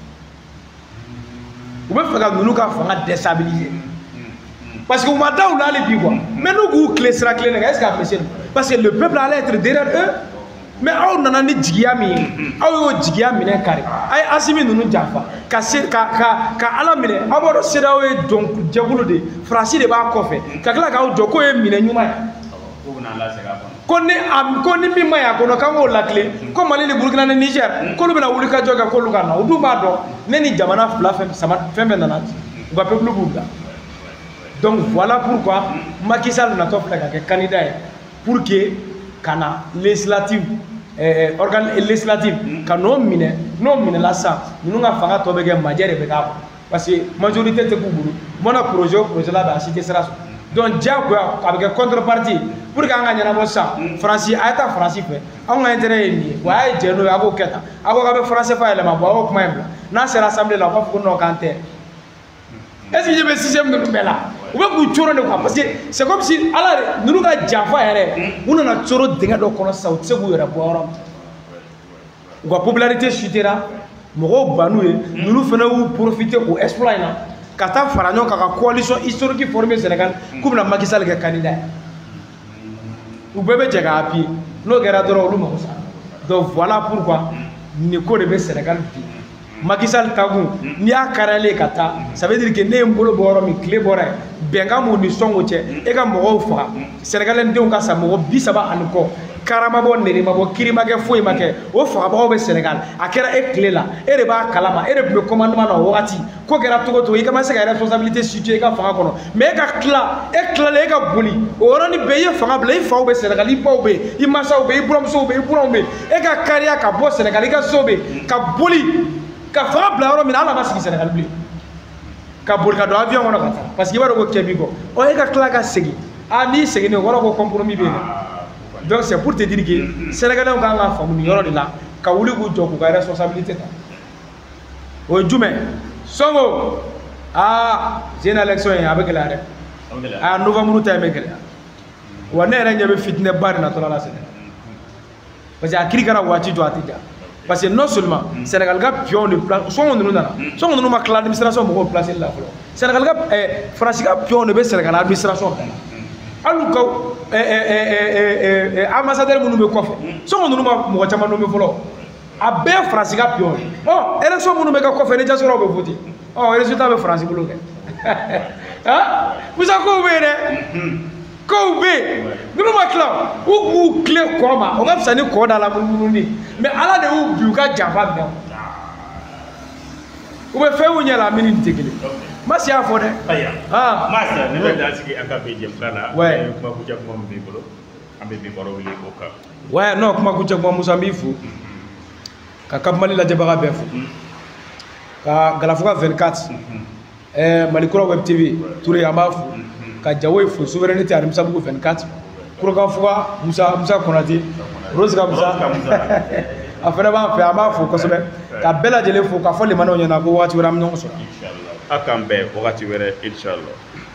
u bɛ fɛ ka ninnu ka fanga déstabiliser parce que u ma da u la hali bi quoi mais n'u k'u tile sira kelen de kan est ce que a bɛ se parce que le peuple allait être derrière eux mais aw nana ni jigiya min ye aw y'o jigiya minɛ kari a ye Asimi ninnu janfa ka se ka ka ka Ala minɛ aw b'a dɔn C E D E A O ye jɔn jɛkulu de ye Faransi de b'a kɔfɛ ka tila k'aw jɔ k'o ye minɛ ɲuman ye ko ni a ko ni min ma ɲi a kɔnɔ k'an k'o lakile ko Mali ni Burukina ni Niger k'olu bɛna wuli ka jɔ kɛ k'olu ka na o dun b'a dɔn ne ni jamana fila fɛn fɛn fɛn nana u ka peuple b'u bila donc voilà pourquoi Macky Sall natɔ filɛ ka kɛ candidat ye pour que ka na législative organe législative ka n'o minɛ n'o minɛla sisan ninnu ka fanga tɔ bɛ kɛ majɛ de bɛ k'a kɔnɔ parce que majorité tɛ k'u bolo u mana projet o projet la bɛ a si tɛ sira sɔrɔ donc diyagoya a bɛ kɛ contrepartie pour que an ka ɲɛnabɔ sisan faransi a ye taa faransi fɛ anw ka intérêt ye nin ye wa a ye jɛ n'o ye a k'o kɛ tan a ko k'a bɛ français fa yɛlɛma bon a y'o kuma in bila n'a sera assemblée la u b'a fɔ ko non k'an tɛ est ce que ɲɛ bɛ système ninnu bɛɛ la u bɛ k'u coro de quoi parce que c'est comme si ala de ninnu ka janfa yɛrɛ u nana coro dingɛ dɔ kɔnɔ sisan u tɛ se k'u yɛrɛ bɔ yɔrɔ min u ka popularité chutera mɔgɔw ban'u ye ninnu fana y'u profiter o exploit in na ka taa fara ɲɔgɔn kan ka coalition historique former Sénégal k'u bɛna Macky Sall kɛ candidat ye u bɛɛ bɛ jɛ k'a appuyer n'o kɛra dɔrɔn olu mago sa donc voilà pourquoi nin ko de bɛ Sénégal bi Macky Sall takun n'i y'a kariyalen ka taa ça veut dire que ne ye n bolo bɔ yɔrɔ min tile bɔra yen bɛnkan mun ni sɔngo cɛ e ka mɔgɔw faga Sénégalais denw ka sa mɔgɔ bi saba ani kɔ kara ma bɔ nere ma bɔ kiri ma kɛ foyi ma kɛ o fagabagaw bɛ Sénégal a kɛra e tile la e de b'a kalama e de tun bɛ commandement na o wagati ko kɛra cogo cogo i ka ma se ka responsabilité situer i ka fanga kɔnɔ mais e ka tila e tilalen e ka boli o yɔrɔnin bɛɛ i ye fanga bila i faw bɛ Sénégal i baw bɛ yen i mansaw bɛ yen i buramusow bɛ yen i buranw bɛ yen e ka kariya ka bɔ Sénégal i ka so bɛ yen ka boli ka fanga bila yɔrɔ min na ala ma sigi Sénégal bilen ka boli ka don avion kɔnɔ ka taa parce que i b'a dɔn ko kɛ b'i kɔ ɔ e ka tila ka segin a n'i seginna o kɔrɔ ko compromis bɛ yen donc c'est pour te dire que Sénégalais kan ka faamu nin yɔrɔ de la ka wuli k'u jɔ k'u ka responsabilité ta o ye jumɛn Sonko aa jeune élection in a bɛ gɛlɛya dɛ a novembre ta in bɛ gɛlɛya wa ne yɛrɛ ɲɛ bɛ fitinɛ ba de natɔla la Sénégal parce que a kiri kɛra waati jɔ a tɛ ja parce que non seulement Sénégal ka pion de place Sonko ninnu nana Sonko ninnu ma tila administration mɔgɔw placé la fɔlɔ Sénégal ka ɛɛ Faransi ka pion de bɛ Sénégal administration bɛɛ la hali ka ɛɛ ɛɛ ambassadeur minnu bɛ kɔfɛ Sonko ninnu ma mɔgɔ caman nommé fɔlɔ a bɛɛ ye Faransi ka pion ye ɔ élection minnu bɛ kɛ kɔfɛ ni diaspora bɛ voté ɔ résultat bɛ Faransi bolo kɛ ah Musa kow bɛ yen dɛ kow bɛ yen ninnu ma tila u k'u tile kɔ ma o ka fisa ni kɔ da la munumunu mais ala de y'u bi u ka janfa minɛ u bɛ fɛn y'u ɲɛ la a minni tɛ kelen Masi y'a fɔ dɛ. Ayiwa ah Masa ne bɛ dan sigi an ka bi jɛmukan na ouais kuma kuncɛ kuma min b'i bolo an bɛ bi baro wuli o kan ouais non kuma kuncɛ kuma Musa n b'i fo ka Cap Mali lajɛbaga bɛɛ fo ka Galafuga vingt-quatre ɛɛ Malikura Web T V Touré an b'a fo ka Jawoyi fo souveraineté ani Musabugu vingt-quatre Kurukanfuga Musa Musa Konate Rose ka Musa a fana b'an fɛ an b'a fo kosɛbɛ ka bɛɛ lajɛlen fo ka fɔ limanaw ɲɛna ko waati wɛrɛ an bɛ ɲɔgɔn sɔrɔ a k'an bɛn wagati wɛrɛ inchallah